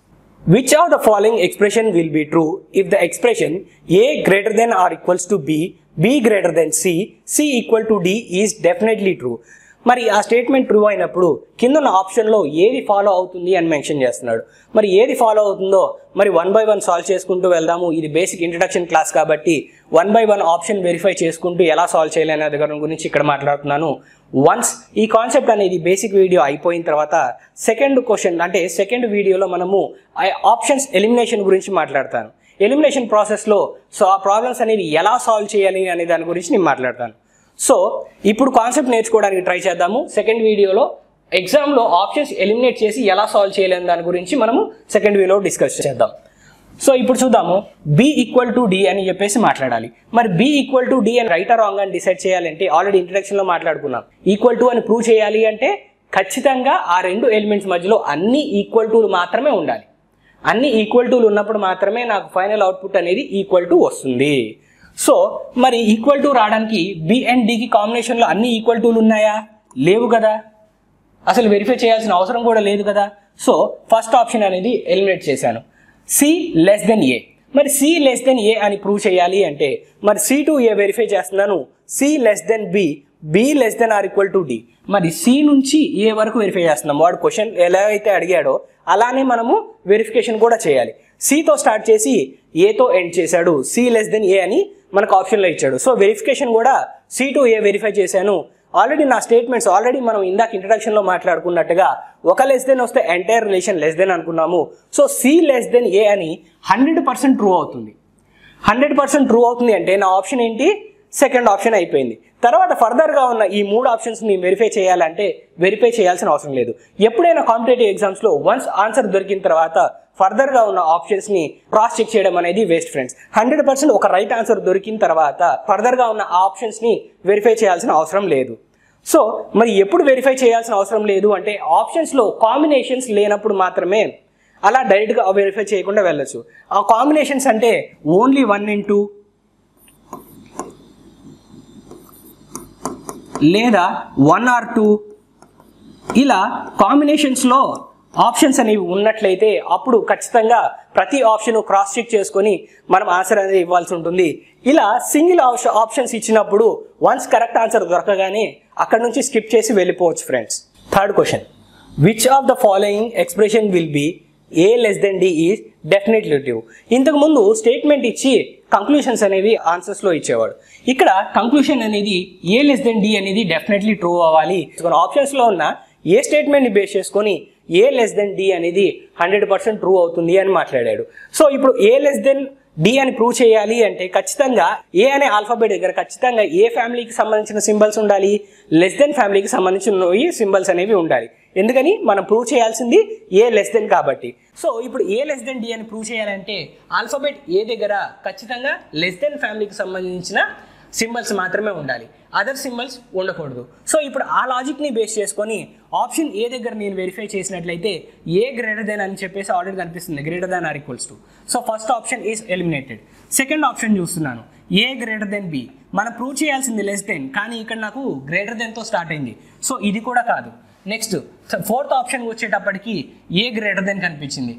[SPEAKER 2] Which of the following expression will be true if the expression a greater than or equals to b, b greater than c, c equal to d is definitely true. మరి ఆ స్టేట్మెంట్ ట్రూ అయినప్పుడు కింద ఉన్న ఆప్షన్లో ఏది ఫాలో అవుతుంది అని మెన్షన్ చేస్తున్నాడు. మరి ఏది ఫాలో అవుతుందో మరి 1 by 1 సాల్వ్ చేసుకుంటూ వెళ్దాము. ఇది బేసిక్ ఇంట్రడక్షన్ క్లాస్ కాబట్టి 1 by 1 ఆప్షన్ వెరిఫై చేసుకుంటూ ఎలా సాల్వ్ చేయాలి అనే దగ్గర గురించి ఇక్కడ మాట్లాడుతున్నాను. వన్స్ ఈ కాన్సెప్ట్ అనేది బేసిక్ వీడియో అయిపోయిన తర్వాత సెకండ్ క్వశ్చన్ అంటే సెకండ్ వీడియోలో మనము ఆప్షన్స్ ఎలిమినేషన్ గురించి మాట్లాడతాను. ఎలిమినేషన్ ప్రాసెస్లో సో ఆ ప్రాబ్లమ్స్ అనేవి ఎలా సాల్వ్ చేయాలి అనే దాని గురించి నేను మాట్లాడతాను. సో ఇప్పుడు కాన్సెప్ట్ నేర్చుకోవడానికి ట్రై చేద్దాము. సెకండ్ వీడియోలో ఎగ్జామ్లో ఆప్షన్స్ ఎలిమినేట్ చేసి ఎలా సాల్వ్ చేయలేని దాని గురించి మనము సెకండ్ వీడియోలో డిస్కస్ చేద్దాం. సో ఇప్పుడు చూద్దాము. b ఈక్వల్ టు d అని చెప్పేసి మాట్లాడాలి. మరి b ఈక్వల్ టు d అని రైట్ ఆర్ రాంగ్ అని డిసైడ్ చేయాలంటే ఆల్రెడీ ఇంట్రడక్షన్లో మాట్లాడుకున్నాం. ఈక్వల్ టు అని ప్రూవ్ చేయాలి అంటే ఖచ్చితంగా ఆ రెండు ఎలిమెంట్స్ మధ్యలో అన్ని ఈక్వల్ టూలు మాత్రమే ఉండాలి. అన్ని ఈక్వల్ టూలు ఉన్నప్పుడు మాత్రమే నాకు ఫైనల్ అవుట్పుట్ అనేది ఈక్వల్ టు వస్తుంది. సో మరి ఈక్వల్ టు రావడానికి బి అండ్ డికి కాంబినేషన్లో అన్ని ఈక్వల్ టూలు ఉన్నాయా? లేవు కదా, అసలు వెరిఫై చేయాల్సిన అవసరం కూడా లేదు కదా. సో ఫస్ట్ ఆప్షన్ అనేది ఎలిమినేట్ చేశాను. C less than A. మరి సి లెస్ దెన్ ఏ అని ప్రూవ్ చేయాలి అంటే మరి సి టు ఏ వెరిఫై చేస్తున్నాను. C less than B, B less than or equal to D. మరి సి నుంచి ఏ వరకు వెరిఫై చేస్తున్నాం. వాడు క్వశ్చన్ ఎలా అయితే అడిగాడో అలానే మనము వెరిఫికేషన్ కూడా చేయాలి. సితో స్టార్ట్ చేసి ఏతో ఎండ్ చేశాడు. సి లెస్ దెన్ ఏ అని మనకు ఆప్షన్లో ఇచ్చాడు. సో వెరిఫికేషన్ కూడా సి టు ఏ వెరిఫై చేశాను. ఆల్రెడీ నా స్టేట్మెంట్స్ ఆల్రెడీ మనం ఇందాక ఇంట్రడక్షన్లో మాట్లాడుకున్నట్టుగా ఒక లెస్ దెన్ వస్తే ఎంటైర్ రిలేషన్ లెస్ దెన్ అనుకున్నాము. So C less than A అని 100% ట్రూ అవుతుంది. 100% ట్రూ అవుతుంది అంటే నా ఆప్షన్ ఏంటి? సెకండ్ ఆప్షన్ అయిపోయింది. తర్వాత ఫర్దర్గా ఉన్న ఈ 3 ఆప్షన్స్ని వెరిఫై చేయాలంటే వెరిఫై చేయాల్సిన అవసరం లేదు. ఎప్పుడైనా కాంపిటేటివ్ ఎగ్జామ్స్లో వన్స్ ఆన్సర్ దొరికిన తర్వాత ఫర్దర్గా ఉన్న ఆప్షన్స్ని క్రాస్ చెక్ చేయడం అనేది వేస్ట్ ఫ్రెండ్స్. 100% ఒక రైట్ ఆన్సర్ దొరికిన తర్వాత ఫర్దర్గా ఉన్న ఆప్షన్స్ని వెరిఫై చేయాల్సిన అవసరం లేదు. సో మరి ఎప్పుడు వెరిఫై చేయాల్సిన అవసరం లేదు అంటే ఆప్షన్స్లో కాంబినేషన్స్ లేనప్పుడు మాత్రమే అలా డైరెక్ట్గా వెరిఫై చేయకుండా వెళ్ళచ్చు. ఆ కాంబినేషన్స్ అంటే ఓన్లీ 1 and 2 లేదా 1 or 2 ఇలా కాంబినేషన్స్లో ఆప్షన్స్ అనేవి ఉన్నట్లయితే అప్పుడు ఖచ్చితంగా ప్రతి ఆప్షన్ క్రాస్ చెక్ చేసుకొని మనం ఆన్సర్ అనేది ఇవ్వాల్సి ఉంటుంది. ఇలా సింగిల్ ఆప్షన్స్ ఇచ్చినప్పుడు వన్స్ కరెక్ట్ ఆన్సర్ దొరకగానే అక్కడ నుంచి స్కిప్ చేసి వెళ్ళిపోవచ్చు friends. Third question, which of the following expression will be A less than D is definitely true. ఇంతకుముందు స్టేట్మెంట్ ఇచ్చి కంక్లూషన్స్ అనేవి ఆన్సర్స్లో ఇచ్చేవాడు. ఇక్కడ కంక్లూషన్ అనేది ఏ లెస్ దెన్ డి అనేది డెఫినెట్లీ ట్రూ అవ్వాలి. ఆప్షన్స్లో ఉన్న ఏ స్టేట్మెంట్ని బేస్ చేసుకొని ఏ లెస్ దెన్ డి అనేది 100% ట్రూ అవుతుంది అని మాట్లాడాడు. సో ఇప్పుడు ఏ లెస్ దెన్ డి అని ప్రూవ్ చేయాలి అంటే ఖచ్చితంగా ఏ అనే ఆల్ఫాబెట్ దగ్గర ఖచ్చితంగా ఏ ఫ్యామిలీకి సంబంధించిన సింబల్స్ ఉండాలి, లెస్ దెన్ ఫ్యామిలీకి సంబంధించిన సింబల్స్ అనేవి ఉండాలి. ఎందుకని మనం ప్రూవ్ చేయాల్సింది ఏ లెస్ దెన్ కాబట్టి. సో ఇప్పుడు ఏ లెస్ దెన్ డి అని ప్రూవ్ చేయాలంటే ఆల్ఫాబెట్ ఏ దగ్గర ఖచ్చితంగా లెస్ దెన్ ఫ్యామిలీకి సంబంధించిన సింబల్స్ మాత్రమే ఉండాలి, అదర్ సింబల్స్ ఉండకూడదు. సో ఇప్పుడు ఆ లాజిక్ని బేస్ చేసుకొని ఆప్షన్ ఏ దగ్గర నేను వెరిఫై చేసినట్లయితే ఏ గ్రేటర్ దెన్ అని చెప్పేసి ఆల్రెడీ కనిపిస్తుంది, greater than or equals to. So first option is eliminated. Second option చూస్తున్నాను, ఏ గ్రేటర్ దెన్ బి. మనం ప్రూవ్ చేయాల్సింది లెస్ దెన్, కానీ ఇక్కడ నాకు గ్రేటర్ దెన్తో స్టార్ట్ అయింది. సో ఇది కూడా కాదు. నెక్స్ట్ ఫోర్త్ ఆప్షన్ వచ్చేటప్పటికి ఏ గ్రేటర్ దెన్ కనిపించింది.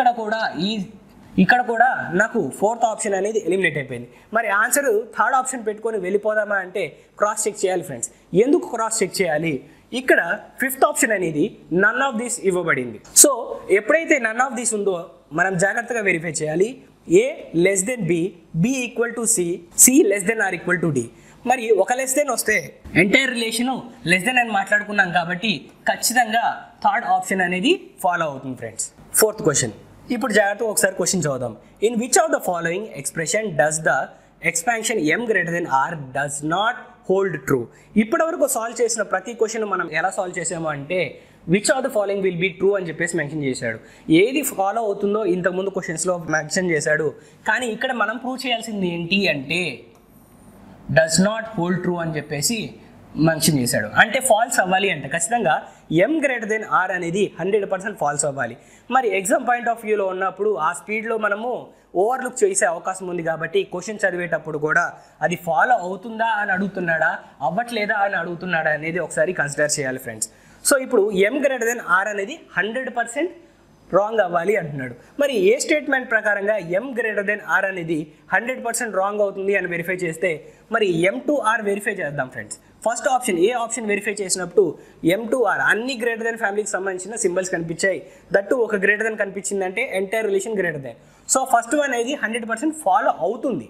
[SPEAKER 2] ఇక్కడ కూడా నాకు ఫోర్త్ ఆప్షన్ అనేది ఎలిమినేట్ అయిపోయింది. మరి ఆన్సర్ థర్డ్ ఆప్షన్ పెట్టుకొని వెళ్ళిపోదామా అంటే క్రాస్ చెక్ చేయాలి ఫ్రెండ్స్. ఎందుకు క్రాస్ చెక్ చేయాలి? ఇక్కడ ఫిఫ్త్ ఆప్షన్ అనేది నన్ ఆఫ్ దిస్ ఇవ్వబడింది. సో ఎప్పుడైతే నన్ ఆఫ్ దిస్ ఉందో మనం జాగ్రత్తగా వెరిఫై చేయాలి. A less than B, B equal to C, C less than or equal to D. మరి ఒక లెస్ దెన్ వస్తే ఎంటైర్ రిలేషను లెస్ దెన్ అని మాట్లాడుకున్నాం కాబట్టి ఖచ్చితంగా థర్డ్ ఆప్షన్ అనేది ఫాలో అవుతుంది ఫ్రెండ్స్. ఫోర్త్ క్వశ్చన్, ఇప్పుడు జాగ్రత్తగా ఒకసారి క్వశ్చన్ చదువుదాం. In which of the following expression does the expansion M greater than R does not hold true. ఇప్పటివరకు సాల్వ్ చేసిన ప్రతి క్వశ్చన్ మనం ఎలా సాల్వ్ చేసాము అంటే which of the following will be true అని చెప్పేసి మెన్షన్ చేశాడు. ఏది ఫాలో అవుతుందో ఇంతకుముందు క్వశ్చన్స్లో మెన్షన్ చేశాడు. కానీ ఇక్కడ మనం ప్రూవ్ చేయాల్సింది ఏంటి అంటే డస్ నాట్ హోల్డ్ ట్రూ అని చెప్పేసి మెన్షన్ చేశాడు. అంటే ఫాల్స్ అవ్వాలి అంటే ఖచ్చితంగా ఎం గ్రేటర్ దెన్ ఆర్ అనేది 100% ఫాల్స్ అవ్వాలి. మరి ఎగ్జామ్ పాయింట్ ఆఫ్ వ్యూలో ఉన్నప్పుడు ఆ స్పీడ్లో మనము ఓవర్లుక్ చేసే అవకాశం ఉంది కాబట్టి క్వశ్చన్ చదివేటప్పుడు కూడా అది ఫాలో అవుతుందా అని అడుగుతున్నాడా, అవ్వట్లేదా అని అడుగుతున్నాడా అనేది ఒకసారి కన్సిడర్ చేయాలి ఫ్రెండ్స్. సో ఇప్పుడు ఎం గ్రేటర్ దెన్ ఆర్ అనేది 100% రాంగ్ అవ్వాలి అంటున్నాడు. మరి ఏ స్టేట్మెంట్ ప్రకారంగా m గ్రేటర్ దెన్ r అనేది 100% రాంగ్ అవుతుంది అని వెరిఫై చేస్తే మరి m టు r వెరిఫై చేద్దాం friends. First option A option verify చేసినప్పుడు m టు r అన్ని గ్రేటర్ దెన్ ఫ్యామిలీకి సంబంధించిన సింబల్స్ కనిపించాయి. దట్టు ఒక గ్రేటర్ దెన్ కనిపించిందంటే entire relation greater than. So first one అనేది 100% ఫాలో అవుతుంది.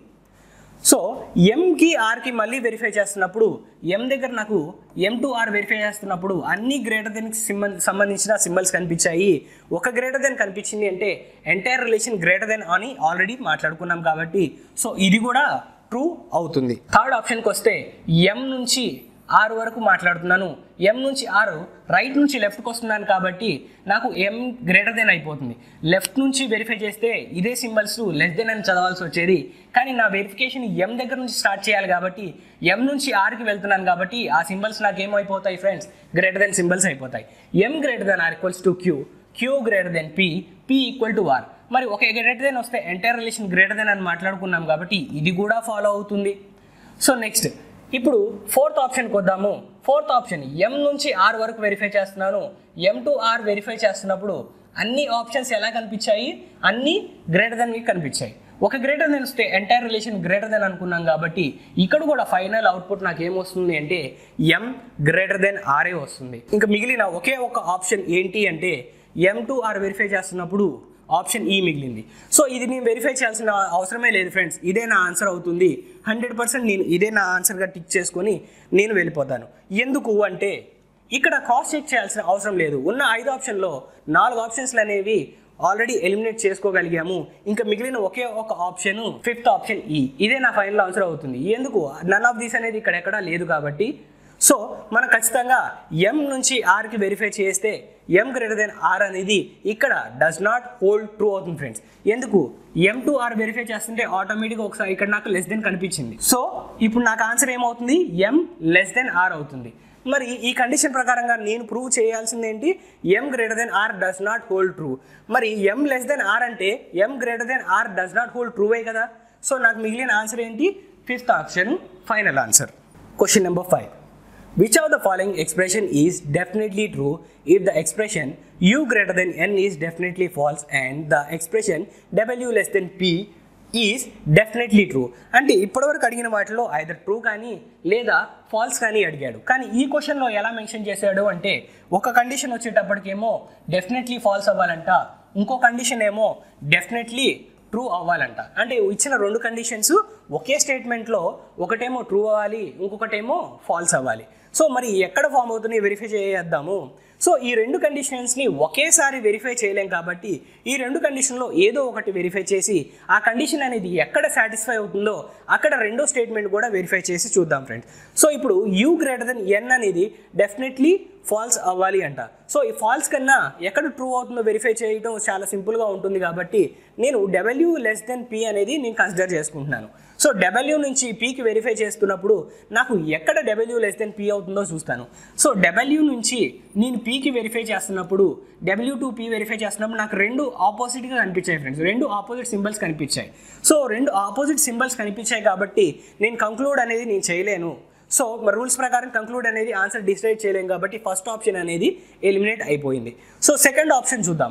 [SPEAKER 2] సో ఎంకి ఆర్కి మళ్ళీ వెరిఫై చేస్తున్నప్పుడు ఎం దగ్గర నాకు m టు r వెరిఫై చేస్తున్నప్పుడు అన్ని గ్రేటర్ దెన్కి సంబంధించిన సింబల్స్ కనిపించాయి. ఒక గ్రేటర్ దెన్ కనిపించింది అంటే ఎంటైర్ రిలేషన్ గ్రేటర్ దెన్ అని ఆల్రెడీ మాట్లాడుకున్నాం కాబట్టి సో ఇది కూడా ట్రూ అవుతుంది. థర్డ్ ఆప్షన్కి వస్తే m నుంచి r వరకు మాట్లాడుతున్నాను. m నుంచి r రైట్ నుంచి లెఫ్ట్కి వస్తున్నాను కాబట్టి నాకు m గ్రేటర్ దెన్ అయిపోతుంది. లెఫ్ట్ నుంచి వెరిఫై చేస్తే ఇదే సింబల్స్ లెస్ దెన్ అని చదవాల్సి వచ్చేది. కానీ నా వెరిఫికేషన్ m దగ్గర నుంచి స్టార్ట్ చేయాలి కాబట్టి m నుంచి rకి వెళ్తున్నాను కాబట్టి ఆ సింబల్స్ నాకు ఏమైపోతాయి ఫ్రెండ్స్, గ్రేటర్ దెన్ సింబల్స్ అయిపోతాయి. m greater than r equals to q, q greater than p, p equal to r. మరి ఒక గ్రేటర్ దెన్ వస్తే ఎంటైర్ రిలేషన్ గ్రేటర్ దెన్ అని మాట్లాడుకున్నాం కాబట్టి ఇది కూడా ఫాలో అవుతుంది. సో నెక్స్ట్ ఇప్పుడు ఫోర్త్ ఆప్షన్కి వద్దాము. ఫోర్త్ ఆప్షన్ m నుంచి r వరకు వెరిఫై చేస్తున్నాను. m టు r వెరిఫై చేస్తున్నప్పుడు అన్ని ఆప్షన్స్ ఎలా కనిపించాయి, అన్ని గ్రేటర్ దెన్వి కనిపించాయి. ఒక గ్రేటర్ దెన్ వస్తే ఎంటైర్ రిలేషన్ గ్రేటర్ దెన్ అనుకున్నాం కాబట్టి ఇక్కడ కూడా ఫైనల్ అవుట్పుట్ నాకు ఏమొస్తుంది అంటే m గ్రేటర్ దెన్ r వస్తుంది. ఇంకా మిగిలిన ఒకే ఒక ఆప్షన్ ఏంటి అంటే m టు r వెరిఫై చేస్తున్నప్పుడు ఆప్షన్ ఈ మిగిలింది. సో ఇది నేను వెరిఫై చేయాల్సిన అవసరమే లేదు ఫ్రెండ్స్, ఇదే నా ఆన్సర్ అవుతుంది. 100% నేను ఇదే నా ఆన్సర్గా టిక్ చేసుకొని నేను వెళ్ళిపోతాను. ఎందుకు అంటే ఇక్కడ క్రాస్ చెక్ చేయాల్సిన అవసరం లేదు. ఉన్న 5 ఆప్షన్లో 4 ఆప్షన్స్లు అనేవి ఆల్రెడీ ఎలిమినేట్ చేసుకోగలిగాము. ఇంకా మిగిలిన ఒకే ఒక ఆప్షన్ ఫిఫ్త్ ఆప్షన్ ఈ, ఇదే నా ఫైనల్ ఆన్సర్ అవుతుంది. ఎందుకు నన్ ఆఫ్ దీస్ అనేది ఇక్కడ ఎక్కడా లేదు కాబట్టి సో మనం ఖచ్చితంగా m నుంచి rకి వెరిఫై చేస్తే m గ్రేటర్ దెన్ r అనేది ఇక్కడ డస్ నాట్ హోల్డ్ ట్రూ అవుతుంది ఫ్రెండ్స్. ఎందుకు m టు r వెరిఫై చేస్తుంటే ఆటోమేటిక్గా ఒకసారి ఇక్కడ నాకు లెస్ దెన్ కనిపించింది. సో ఇప్పుడు నాకు ఆన్సర్ ఏమవుతుంది, m లెస్ దెన్ r అవుతుంది. మరి ఈ కండిషన్ ప్రకారంగా నేను ప్రూవ్ చేయాల్సింది ఏంటి, m greater than r does not hold true. మరి m లెస్ దెన్ r అంటే m greater than r does not hold true కదా. సో నాకు మిగిలిన ఆన్సర్ ఏంటి, fifth option final answer. Question number 5. Which of the following expression is definitely true if the expression u greater than n is definitely false and the expression w less than p is definitely true? అంటే ఇప్పటివరకు అడిగిన వాటిలో either ట్రూ కానీ లేదా ఫాల్స్ కానీ అడిగాడు. కానీ ఈ క్వశ్చన్లో ఎలా మెన్షన్ చేశాడు అంటే ఒక కండిషన్ వచ్చేటప్పటికేమో డెఫినెట్లీ ఫాల్స్ అవ్వాలంట, ఇంకో కండిషన్ ఏమో డెఫినెట్లీ ట్రూ అవ్వాలంట. అంటే ఇచ్చిన 2 కండిషన్స్ ఒకే స్టేట్మెంట్లో ఒకటేమో ట్రూ అవ్వాలి, ఇంకొకటేమో ఫాల్స్ అవ్వాలి. సో మరి ఎక్కడ ఫామ్ అవుతుంది వెరిఫై చేద్దాము. సో ఈ 2 కండిషన్స్ని ఒకేసారి వెరిఫై చేయలేం కాబట్టి ఈ 2 కండిషన్లో ఏదో ఒకటి వెరిఫై చేసి ఆ కండిషన్ అనేది ఎక్కడ సాటిస్ఫై అవుతుందో అక్కడ రెండో స్టేట్మెంట్ కూడా వెరిఫై చేసి చూద్దాం ఫ్రెండ్స్. సో ఇప్పుడు u గ్రేటర్ దెన్ n అనేది డెఫినెట్లీ ఫాల్స్ అవ్వాలి అంట. సో ఈ ఫాల్స్ కన్నా ఎక్కడ ట్రూ అవుతుందో వెరిఫై చేయడం చాలా సింపుల్గా ఉంటుంది కాబట్టి నేను w లెస్ దెన్ p అనేది నేను కన్సిడర్ చేసుకుంటున్నాను. సో w నుంచి pకి వెరిఫై చేస్తున్నప్పుడు నాకు ఎక్కడ w లెస్ దెన్ p అవుతుందో చూస్తాను. సో w నుంచి నేను pకి వెరిఫై చేస్తున్నప్పుడు w టు p వెరిఫై చేస్తున్నప్పుడు నాకు 2 ఆపోజిట్గా కనిపించాయి ఫ్రెండ్స్, 2 ఆపోజిట్ సింబల్స్ కనిపించాయి. సో 2 ఆపోజిట్ సింబల్స్ కనిపించాయి కాబట్టి నేను కంక్లూడ్ అనేది నేను చేయలేను. సో మరి రూల్స్ ప్రకారం కంక్లూడ్ అనేది ఆన్సర్ డిసైడ్ చేయలేం కాబట్టి ఫస్ట్ ఆప్షన్ అనేది ఎలిమినేట్ అయిపోయింది. సో సెకండ్ ఆప్షన్ చూద్దాం.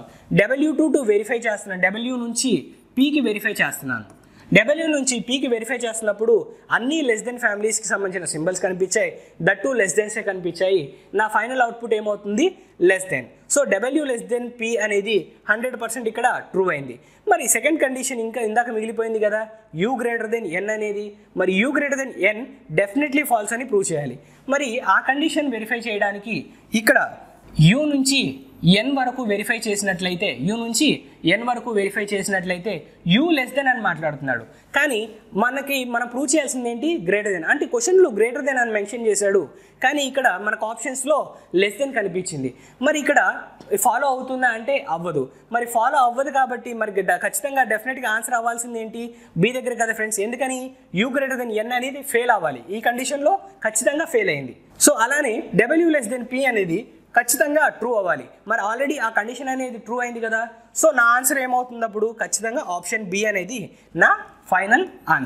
[SPEAKER 2] w2 వెరిఫై చేస్తున్నాను, w నుంచి pకి వెరిఫై చేస్తున్నాను. w నుంచి pకి వెరిఫై చేస్తున్నప్పుడు అన్ని లెస్ దెన్ ఫ్యామిలీస్కి సంబంధించిన సింబల్స్ కనిపించాయి, దట్ టు లెస్ దెన్సే కనిపించాయి. నా ఫైనల్ అవుట్పుట్ ఏమవుతుంది, less than. So w less than p అనేది 100% ఇక్కడ ట్రూ అయింది. మరి సెకండ్ కండిషన్ ఇంకా ఇందాక మిగిలిపోయింది కదా, u గ్రేటర్ దెన్ n అనేది. మరి u greater than n definitely false అని ప్రూవ్ చేయాలి. మరి ఆ కండిషన్ వెరిఫై చేయడానికి ఇక్కడ u నుంచి n వరకు వెరిఫై చేసినట్లయితే u లెస్ దెన్ అని మాట్లాడుతున్నాడు. కానీ మనం ప్రూవ్ చేయాల్సింది ఏంటి, గ్రేటర్ దెన్. అంటే క్వశ్చన్లో గ్రేటర్ దెన్ అని మెన్షన్ చేశాడు కానీ ఇక్కడ మనకు ఆప్షన్స్లో లెస్ దెన్ కనిపించింది. మరి ఇక్కడ ఫాలో అవుతుందా అంటే అవ్వదు. మరి ఫాలో అవ్వదు కాబట్టి మరి ఖచ్చితంగా డెఫినెట్గా ఆన్సర్ అవ్వాల్సింది ఏంటి, బి దగ్గర కదా ఫ్రెండ్స్. ఎందుకని u గ్రేటర్ దెన్ n అనేది ఫెయిల్ అవ్వాలి, ఈ కండిషన్లో ఖచ్చితంగా ఫెయిల్ అయింది. సో అలానే w లెస్ దెన్ p అనేది ఖచ్చితంగా ట్రూ అవ్వాలి. మరి ఆల్రెడీ ఆ కండిషన్ అనేది ట్రూ అయింది కదా. సో నా ఆన్సర్ ఏమవుతుంది అప్పుడు, ఖచ్చితంగా ఆప్షన్ బి అనేది నా ఫైనల్ ఆన్సర్.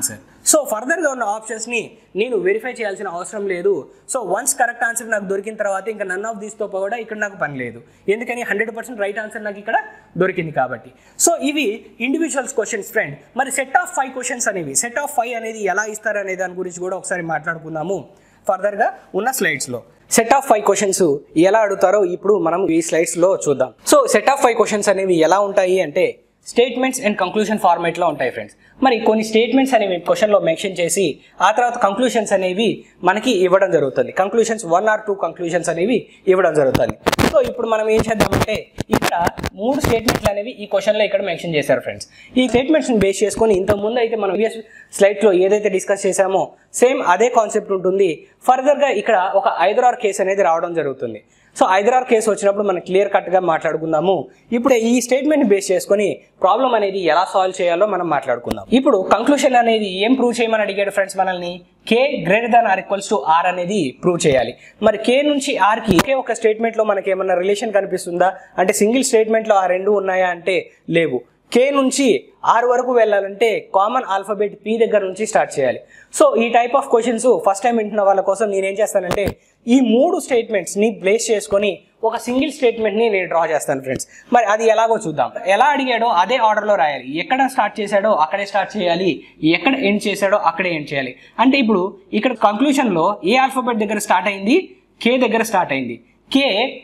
[SPEAKER 2] సో ఫర్దర్గా ఉన్న ఆప్షన్స్ని నేను వెరిఫై చేయాల్సిన అవసరం లేదు. సో వన్స్ కరెక్ట్ ఆన్సర్ నాకు దొరికిన తర్వాత ఇంకా నన్ ఆఫ్ దీస్తో కూడా ఇక్కడ నాకు పని లేదు, ఎందుకని 100% రైట్ ఆన్సర్ నాకు ఇక్కడ దొరికింది కాబట్టి. సో ఇవి ఇండివిజువల్స్ క్వశ్చన్స్ ఫ్రెండ్. మరి సెట్ ఆఫ్ 5 క్వశ్చన్స్ అనేవి, సెట్ ఆఫ్ 5 అనేది ఎలా ఇస్తారు అనే దాని గురించి కూడా ఒకసారి మాట్లాడుకుందాము ఫర్దర్గా ఉన్న స్లైడ్స్లో. సెట్ ఆఫ్ 5 క్వశ్చన్స్ ఎలా అడుగుతారో ఇప్పుడు మనం ఈ స్లైడ్స్లో చూద్దాం. సో సెట్ ఆఫ్ 5 క్వశ్చన్స్ అనేవి ఎలా ఉంటాయి అంటే స్టేట్మెంట్స్ అండ్ కంక్లూషన్ ఫార్మేట్లో ఉంటాయి ఫ్రెండ్స్. మరి కొన్ని స్టేట్మెంట్స్ అనేవి క్వశ్చన్లో మెన్షన్ చేసి ఆ తర్వాత కంక్లూషన్స్ అనేవి మనకి ఇవ్వడం జరుగుతుంది. కంక్లూషన్స్ 1 or 2 కంక్లూషన్స్ అనేవి ఇవ్వడం జరుగుతుంది. సో ఇప్పుడు మనం ఏం చేద్దామంటే ఇక్కడ 3 స్టేట్మెంట్లు అనేవి ఈ క్వశ్చన్లో ఇక్కడ మెన్షన్ చేశారు ఫ్రెండ్స్. ఈ స్టేట్మెంట్స్ని బేస్ చేసుకొని ఇంతకుముందు అయితే మనం ప్రీవియస్ స్లైడ్లో ఏదైతే డిస్కస్ చేశామో సేమ్ అదే కాన్సెప్ట్ ఉంటుంది. ఫర్దర్గా ఇక్కడ ఒక ఐదర్ కేసు అనేది రావడం జరుగుతుంది. సో ఐదర్ కేసు వచ్చినప్పుడు మనం క్లియర్ కట్గా మాట్లాడుకుందాము. ఇప్పుడు ఈ స్టేట్మెంట్ బేస్ చేసుకొని ప్రాబ్లం అనేది ఎలా సాల్వ్ చేయాలో మనం మాట్లాడుకుందాం. ఇప్పుడు కంక్లూషన్ అనేది ఏం ప్రూవ్ చేయమని అడిగాడు ఫ్రెండ్స్ మనల్ని? K > R అనేది ప్రూవ్ చేయాలి. మరి K నుంచి R కి ఒకే ఒక స్టేట్మెంట్లో మనకి ఏమన్నా రిలేషన్ కనిపిస్తుందా అంటే సింగిల్ స్టేట్మెంట్లో ఆ రెండు ఉన్నాయా అంటే లేవు. K నుంచి R వరకు వెళ్ళాలంటే కామన్ ఆల్ఫాబెట్ P దగ్గర నుంచి స్టార్ట్ చేయాలి. సో ఈ type of questions first time వింటున్న వాళ్ళ కోసం నేనేం చేస్తానంటే ఈ 3 స్టేట్మెంట్స్ని ప్లేస్ చేసుకొని ఒక సింగిల్ స్టేట్మెంట్ని నేను డ్రా చేస్తాను ఫ్రెండ్స్. మరి అది ఎలాగో చూద్దాం. ఎలా అడిగాడో అదే ఆర్డర్లో రాయాలి. ఎక్కడ స్టార్ట్ చేశాడో అక్కడే స్టార్ట్ చేయాలి, ఎక్కడ ఎండ్ చేశాడో అక్కడే ఎండ్ చేయాలి. అంటే ఇప్పుడు ఇక్కడ కంక్లూషన్లో ఏ ఆల్ఫాబెట్ దగ్గర స్టార్ట్ అయింది? K దగ్గర స్టార్ట్ అయింది. K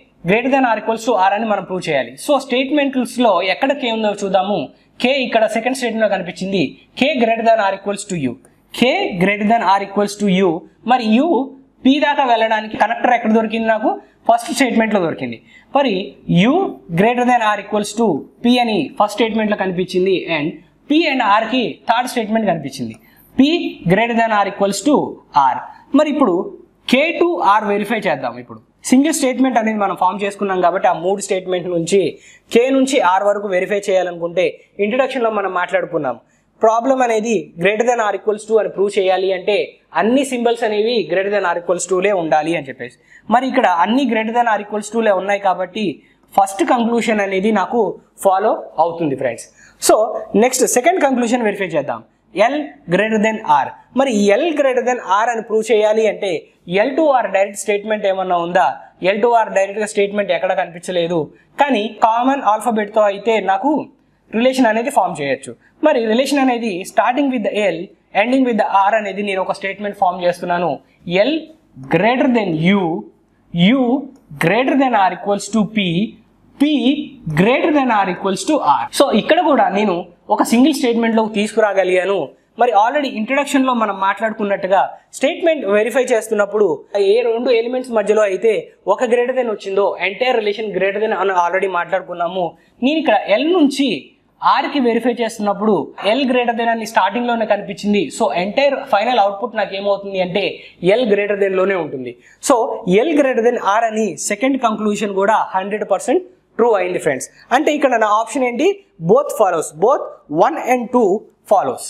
[SPEAKER 2] > R అని మనం ప్రూవ్ చేయాలి. సో స్టేట్మెంట్స్లో ఎక్కడ K ఉందో చూద్దాము. K ఇక్కడ సెకండ్ స్టేట్మెంట్లో కనిపించింది. K > R = U. K > R = U. మరి U P దాకా వెళ్ళడానికి కనెక్టర్ ఎక్కడ దొరికింది? నాకు ఫస్ట్ స్టేట్మెంట్లో దొరికింది. మరి U > R = P అని ఫస్ట్ స్టేట్మెంట్లో కనిపించింది అండ్ P అండ్ R కి థర్డ్ స్టేట్మెంట్ కనిపించింది. P > R = R. మరి ఇప్పుడు K to R వెరిఫై చేద్దాం. ఇప్పుడు సింగిల్ స్టేట్మెంట్ అనేది మనం ఫామ్ చేసుకున్నాం కాబట్టి ఆ 3 స్టేట్మెంట్ నుంచి K నుంచి R వరకు వెరిఫై చేయాలనుకుంటే ఇంట్రడక్షన్లో మనం మాట్లాడుకున్నాం. ప్రాబ్లం అనేది > R = అని ప్రూవ్ చేయాలి అంటే అన్ని సింబల్స్ అనేవి > R = ఉండాలి అని చెప్పేసి. మరి ఇక్కడ అన్ని > R = ఉన్నాయి కాబట్టి ఫస్ట్ కంక్లూషన్ అనేది నాకు ఫాలో అవుతుంది friends. So next second conclusion verify చేద్దాం. L > R. మరి L > R అని ప్రూవ్ చేయాలి అంటే L to R direct statement ఏమన్నా ఉందా? L to R డైరెక్ట్గా స్టేట్మెంట్ ఎక్కడ కనిపించలేదు. కానీ కామన్ ఆల్ఫాబెట్తో అయితే నాకు రిలేషన్ అనేది ఫామ్ చేయొచ్చు. మరి రిలేషన్ అనేది starting with L ending with R అనేది నేను ఒక స్టేట్మెంట్ ఫామ్ చేస్తున్నాను. L > U, U > R = P, P > R = R. So ఇక్కడ కూడా నేను ఒక సింగిల్ స్టేట్మెంట్లోకి తీసుకురాగలిగాను. మరి ఆల్రెడీ ఇంట్రడక్షన్లో మనం మాట్లాడుకున్నట్టుగా స్టేట్మెంట్ వెరిఫై చేస్తున్నప్పుడు ఏ 2 ఎలిమెంట్స్ మధ్యలో అయితే ఒక > వచ్చిందో ఎంటైర్ రిలేషన్ > అని ఆల్రెడీ మాట్లాడుకున్నాము. నేను ఇక్కడ L నుంచి R కి వెరిఫై చేస్తున్నప్పుడు L > అని స్టార్టింగ్లోనే కనిపించింది. సో ఎంటైర్ ఫైనల్ అవుట్పుట్ నాకు ఏమవుతుంది అంటే L > లోనే ఉంటుంది. సో L > R అని సెకండ్ కంక్లూషన్ కూడా 100% ట్రూ అయింది ఫ్రెండ్స్. అంటే ఇక్కడ నా ఆప్షన్ ఏంటి? Both follows, both 1 and 2 follows.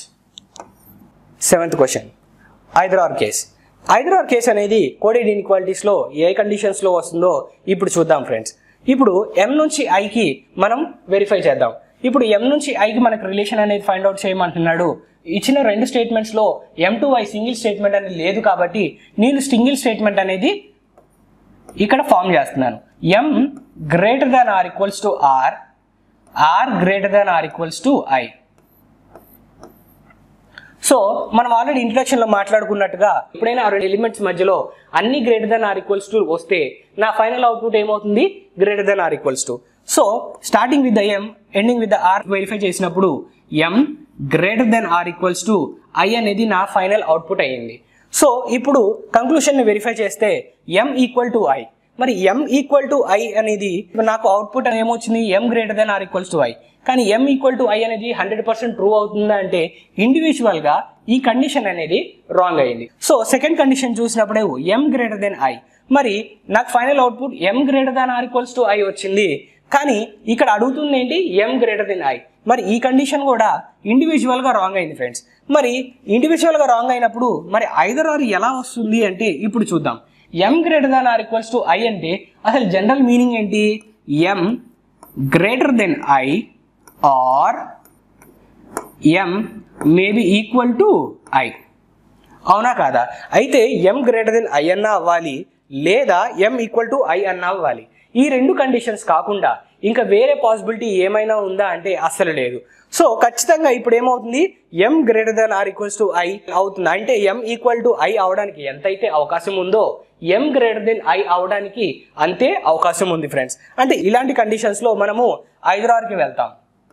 [SPEAKER 2] 7th question either case. Either case అనేది కోడెడ్ ఇన్ఈక్వాలిటీస్లో ఏ కండిషన్స్లో వస్తుందో ఇప్పుడు చూద్దాం ఫ్రెండ్స్. ఇప్పుడు M నుంచి Iకి మనం వెరిఫై చేద్దాం. ఇప్పుడు M నుంచి Iకి మనకు రిలేషన్ అనేది ఫైండ్ అవుట్ చేయమంటున్నాడు. ఇచ్చిన 2 స్టేట్మెంట్స్లో M to I single statement అనేది లేదు కాబట్టి నేను సింగిల్ స్టేట్మెంట్ అనేది ఇక్కడ ఫామ్ చేస్తున్నాను. M > R = R, R > R = I. So మనం ఆల్రెడీ ఇంట్రడక్షన్లో మాట్లాడుకున్నట్టుగా ఎప్పుడైనా ఆ 2 ఎలిమెంట్స్ మధ్యలో అన్ని > R = వస్తే నా ఫైనల్ అవుట్పుట్ ఏమవుతుంది? > R = so starting with the M ending with the R verify చేసినప్పుడు M > R = I అనేది నా ఫైనల్ అవుట్పుట్ అయ్యింది. సో ఇప్పుడు కంక్లూషన్ని వెరిఫై చేస్తే M = I. మరి M = I అనేది నాకు అవుట్పుట్ ఏమొచ్చింది? M > R = I. కానీ M = I అనేది 100% ట్రూ అవుతుందా అంటే ఇండివిజువల్గా ఈ కండిషన్ అనేది రాంగ్ అయింది. సో సెకండ్ కండిషన్ చూసినప్పుడే M > I. మరి నాకు final output M > R = I వచ్చింది. కానీ ఇక్కడ అడుగుతుంది ఏంటి? M > I. మరి ఈ కండిషన్ కూడా ఇండివిజువల్గా రాంగ్ అయింది ఫ్రెండ్స్. మరి ఇండివిజువల్గా రాంగ్ అయినప్పుడు మరి ఐదర్ ఆర్ ఎలా వస్తుంది అంటే ఇప్పుడు చూద్దాం. M > R = I అంటే అసలు జనరల్ మీనింగ్ ఏంటి? M > I or m may be equal to I. అవునా కాదా? అయితే m గ్రేటర్ దెన్ I అన్నా అవ్వాలి లేదా m ఈక్వల్ టు I అన్నా అవ్వాలి. ఈ రెండు కండిషన్స్ కాకుండా ఇంకా వేరే పాసిబిలిటీ ఏమైనా ఉందా అంటే అస్సలు లేదు. సో ఖచ్చితంగా ఇప్పుడు ఏమవుతుంది, m greater than or equals to I అవుతుంది. అంటే m ఈక్వల్ టు I అవడానికి ఎంతైతే అవకాశం ఉందో m గ్రేటర్ దెన్ I అవడానికి అంతే అవకాశం ఉంది ఫ్రెండ్స్. అంటే ఇలాంటి కండిషన్స్లో మనము ఐదర్ ఆర్కి వెళ్తాం,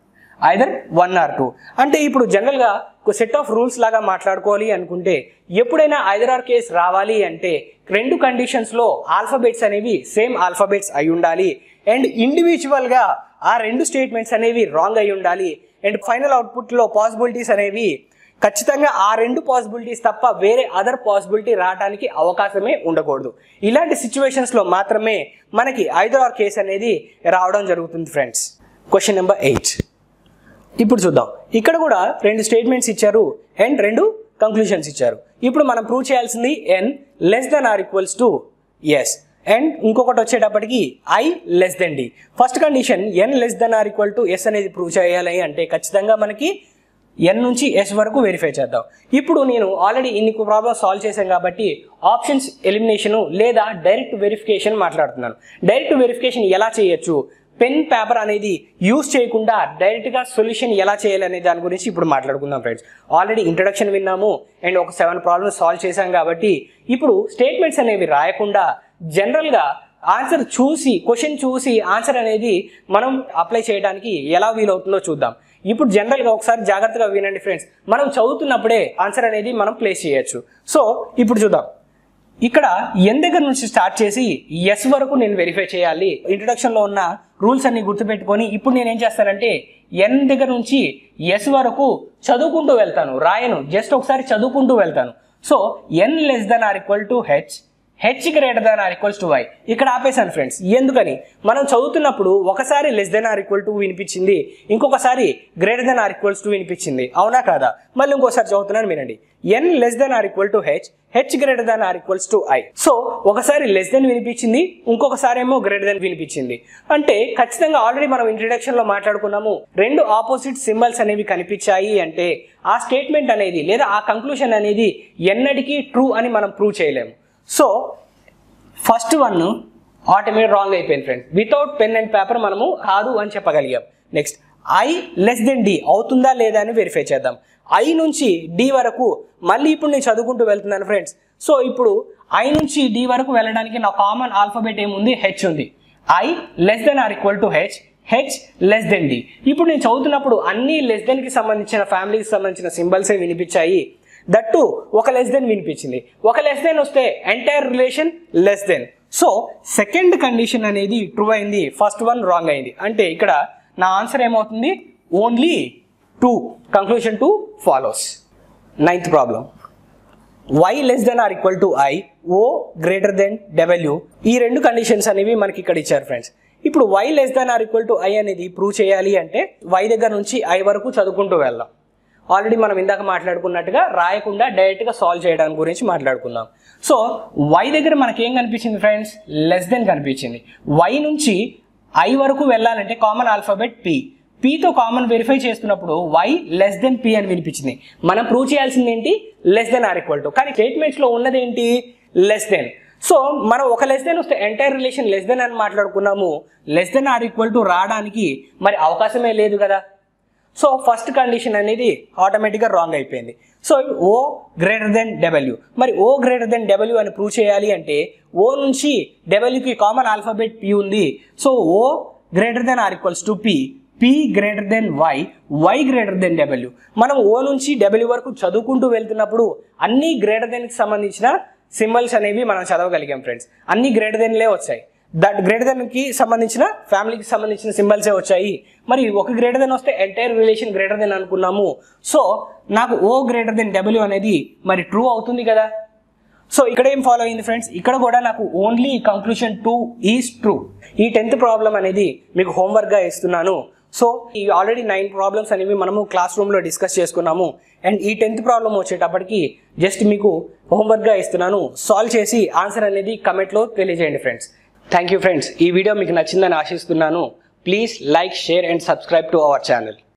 [SPEAKER 2] ఐదర్ 1 or 2. అంటే ఇప్పుడు జనరల్గా ఒక సెట్ ఆఫ్ రూల్స్ లాగా మాట్లాడుకోవాలి అనుకుంటే ఎప్పుడైనా ఐదర్ ఆర్ కేస్ రావాలి అంటే రెండు కండిషన్స్లో ఆల్ఫాబెట్స్ అనేవి సేమ్ ఆల్ఫాబెట్స్ అయి ఉండాలి అండ్ ఇండివిజువల్గా ఆ రెండు స్టేట్మెంట్స్ అనేవి రాంగ్ అయి ఉండాలి అండ్ ఫైనల్ అవుట్పుట్లో పాసిబిలిటీస్ అనేవి ఖచ్చితంగా ఆ రెండు పాసిబిలిటీస్ తప్ప వేరే అదర్ పాసిబిలిటీ రావడానికి అవకాశమే ఉండకూడదు. ఇలాంటి సిచ్యువేషన్స్లో మాత్రమే మనకి ఐదర్ ఆర్ కేస్ అనేది రావడం జరుగుతుంది ఫ్రెండ్స్. క్వశ్చన్ నెంబర్ 8 ఇప్పుడు చూద్దాం. ఇక్కడ కూడా రెండు స్టేట్మెంట్స్ ఇచ్చారు అండ్ రెండు కంక్లూషన్స్ ఇచ్చారు. ఇప్పుడు మనం ప్రూవ్ చేయాల్సింది n less than or equals to S and ఇంకొకటి వచ్చేటప్పటికి I less than D. First condition n less than or equal to S అనేది ప్రూవ్ చేయాలి అంటే ఖచ్చితంగా మనకి n నుంచి s వరకు వెరిఫై చేద్దాం. ఇప్పుడు నేను ఆల్రెడీ ఇన్ని ప్రాబ్లమ్స్ సాల్వ్ చేశాను కాబట్టి ఆప్షన్స్ ఎలిమినేషన్ లేదా డైరెక్ట్ వెరిఫికేషన్ మాట్లాడుతున్నాను. డైరెక్ట్ వెరిఫికేషన్ ఎలా చేయొచ్చు, పెన్ పేపర్ అనేది యూజ్ చేయకుండా డైరెక్ట్గా సొల్యూషన్ ఎలా చేయాలి అనే దాని గురించి ఇప్పుడు మాట్లాడుకుందాం ఫ్రెండ్స్. ఆల్రెడీ ఇంట్రడక్షన్ విన్నాము అండ్ ఒక 7 ప్రాబ్లమ్స్ సాల్వ్ చేశాం కాబట్టి ఇప్పుడు స్టేట్మెంట్స్ అనేవి రాయకుండా జనరల్గా ఆన్సర్ చూసి క్వశ్చన్ చూసి ఆన్సర్ అనేది మనం అప్లై చేయడానికి ఎలా వీలవుతుందో చూద్దాం. ఇప్పుడు జనరల్గా ఒకసారి జాగ్రత్తగా వినండి ఫ్రెండ్స్. మనం చదువుతున్నప్పుడే ఆన్సర్ అనేది మనం ప్లేస్ చేయొచ్చు. సో ఇప్పుడు చూద్దాం. ఇక్కడ n దగ్గర నుంచి స్టార్ట్ చేసి s వరకు నేను వెరిఫై చేయాలి. ఇంట్రడక్షన్లో ఉన్న రూల్స్ అన్ని గుర్తుపెట్టుకొని ఇప్పుడు నేను ఏం చేస్తానంటే n దగ్గర నుంచి s వరకు చదువుకుంటూ వెళ్తాను, రాయను, జస్ట్ ఒకసారి చదువుకుంటూ వెళ్తాను. So n less than or equal to h greater than or equals to y. ఇక్కడ ఆపేశాను ఫ్రెండ్స్. ఎందుకని, మనం చదువుతున్నప్పుడు ఒకసారి less than or equal to వినిపించింది, ఇంకొకసారి greater than or equals to వినిపించింది, అవునా కాదా? మళ్ళీ ఇంకోసారి చదువుతున్నాను వినండి. n less than or equal to h greater than or equals to I. So ఒకసారి లెస్ దెన్ వినిపించింది, ఇంకొకసారి ఏమో గ్రేటర్ దెన్ వినిపించింది. అంటే ఖచ్చితంగా ఆల్రెడీ మనం ఇంట్రడక్షన్ లో మాట్లాడుకున్నాము, రెండు ఆపోజిట్ సింబల్స్ అనేవి కనిపించాయి అంటే ఆ స్టేట్మెంట్ అనేది లేదా ఆ కంక్లూషన్ అనేది ఎన్నటికీ ట్రూ అని మనం ప్రూవ్ చేయలేము. So first one automatic wrong అయిపోయింది friends. Without pen and paper మనము కాదు అని చెప్పగలిగాం. Next I less than D అవుతుందా లేదా అని వెరిఫై చేద్దాం. I నుంచి D వరకు మళ్ళీ ఇప్పుడు నేను చదువుకుంటూ వెళ్తున్నాను ఫ్రెండ్స్. సో ఇప్పుడు I నుంచి D వరకు వెళ్ళడానికి నా కామన్ ఆల్ఫాబెట్ ఏముంది, H ఉంది. I less than or equal to H less than D. ఇప్పుడు నేను చదువుతున్నప్పుడు అన్ని లెస్ దెన్ కి సంబంధించిన ఫ్యామిలీకి సంబంధించిన సింబల్సే వినిపించాయి. దట్టు ఒక లెస్ దెన్ వినిపించింది. ఒక లెస్ దెన్ వస్తే entire relation less than. So second condition అనేది ట్రూ అయింది, ఫస్ట్ వన్ రాంగ్ అయింది. అంటే ఇక్కడ నా ఆన్సర్ ఏమవుతుంది, only 2. Conclusion 2 follows. 9th problem, y less than or equal to I, O greater than W. ఈ రెండు కండిషన్స్ అనేవి మనకి ఇక్కడ ఇచ్చారు ఫ్రెండ్స్. ఇప్పుడు y less than or equal to I అనేది ప్రూవ్ చేయాలి అంటే y దగ్గర నుంచి I వరకు చదువుకుంటూ వెళ్దాం. ఆల్రెడీ మనం ఇందాక మాట్లాడుకున్నట్టుగా రాయకుండా డైరెక్ట్గా సాల్వ్ చేయడానికి గురించి మాట్లాడుకుందాం. సో y దగ్గర మనకి ఏం కనిపించింది ఫ్రెండ్స్, లెస్ దెన్ కనిపించింది. y నుంచి I వరకు వెళ్ళాలంటే కామన్ ఆల్ఫాబెట్ P. Pతో కామన్ వెరిఫై చేస్తున్నప్పుడు y లెస్ దెన్ P అని వినిపించింది. మనం ప్రూవ్ చేయాల్సింది ఏంటి, less than or equal to. కానీ స్టేట్మెంట్స్లో ఉన్నది ఏంటి, లెస్ దెన్. సో మనం ఒక లెస్ దెన్ వస్తే ఎంటైర్ రిలేషన్ లెస్ దెన్ అని మాట్లాడుకున్నాము. Less than or equal to రావడానికి మరి అవకాశమే లేదు కదా. సో ఫస్ట్ కండిషన్ అనేది ఆటోమేటిక్గా రాంగ్ అయిపోయింది. So O greater than W. మరి O గ్రేటర్ దెన్ W అని ప్రూవ్ చేయాలి అంటే O నుంచి Wకి కామన్ ఆల్ఫాబెట్ P ఉంది. So O greater than or equals to P greater than Y greater than W. మనం O నుంచి W వరకు చదువుకుంటూ వెళ్తున్నప్పుడు అన్ని గ్రేటర్ దెన్కి సంబంధించిన సింబల్స్ అనేవి మనం చదవగలిగాం ఫ్రెండ్స్. అన్ని గ్రేటర్ దెన్లే వచ్చాయి. దట్ గ్రేటర్ దెన్కి సంబంధించిన ఫ్యామిలీకి సంబంధించిన సింబల్సే వచ్చాయి. మరి ఒక గ్రేటర్ దెన్ వస్తే ఎంటైర్ రిలేషన్ గ్రేటర్ దెన్ అనుకున్నాము. సో నాకు O గ్రేటర్ దెన్ W అనేది మరి ట్రూ అవుతుంది కదా. సో ఇక్కడ ఏం ఫాలో అయింది ఫ్రెండ్స్, ఇక్కడ కూడా నాకు ఓన్లీ కంక్లూషన్ 2 ఈజ్ ట్రూ. ఈ 10th ప్రాబ్లం అనేది మీకు హోంవర్క్గా ఇస్తున్నాను. సో ఈ ఆల్రెడీ 9 ప్రాబ్లమ్స్ అనేవి మనము క్లాస్ రూమ్లో డిస్కస్ చేసుకున్నాము. అండ్ ఈ 10th ప్రాబ్లం వచ్చేటప్పటికి జస్ట్ మీకు హోంవర్క్గా ఇస్తున్నాను. సాల్వ్ చేసి ఆన్సర్ అనేది కమెంట్లో తెలియజేయండి ఫ్రెండ్స్. Thank you friends. ఈ వీడియో మీకు నచ్చిందని ఆశిస్తున్నాను. Please like, share and subscribe to our channel.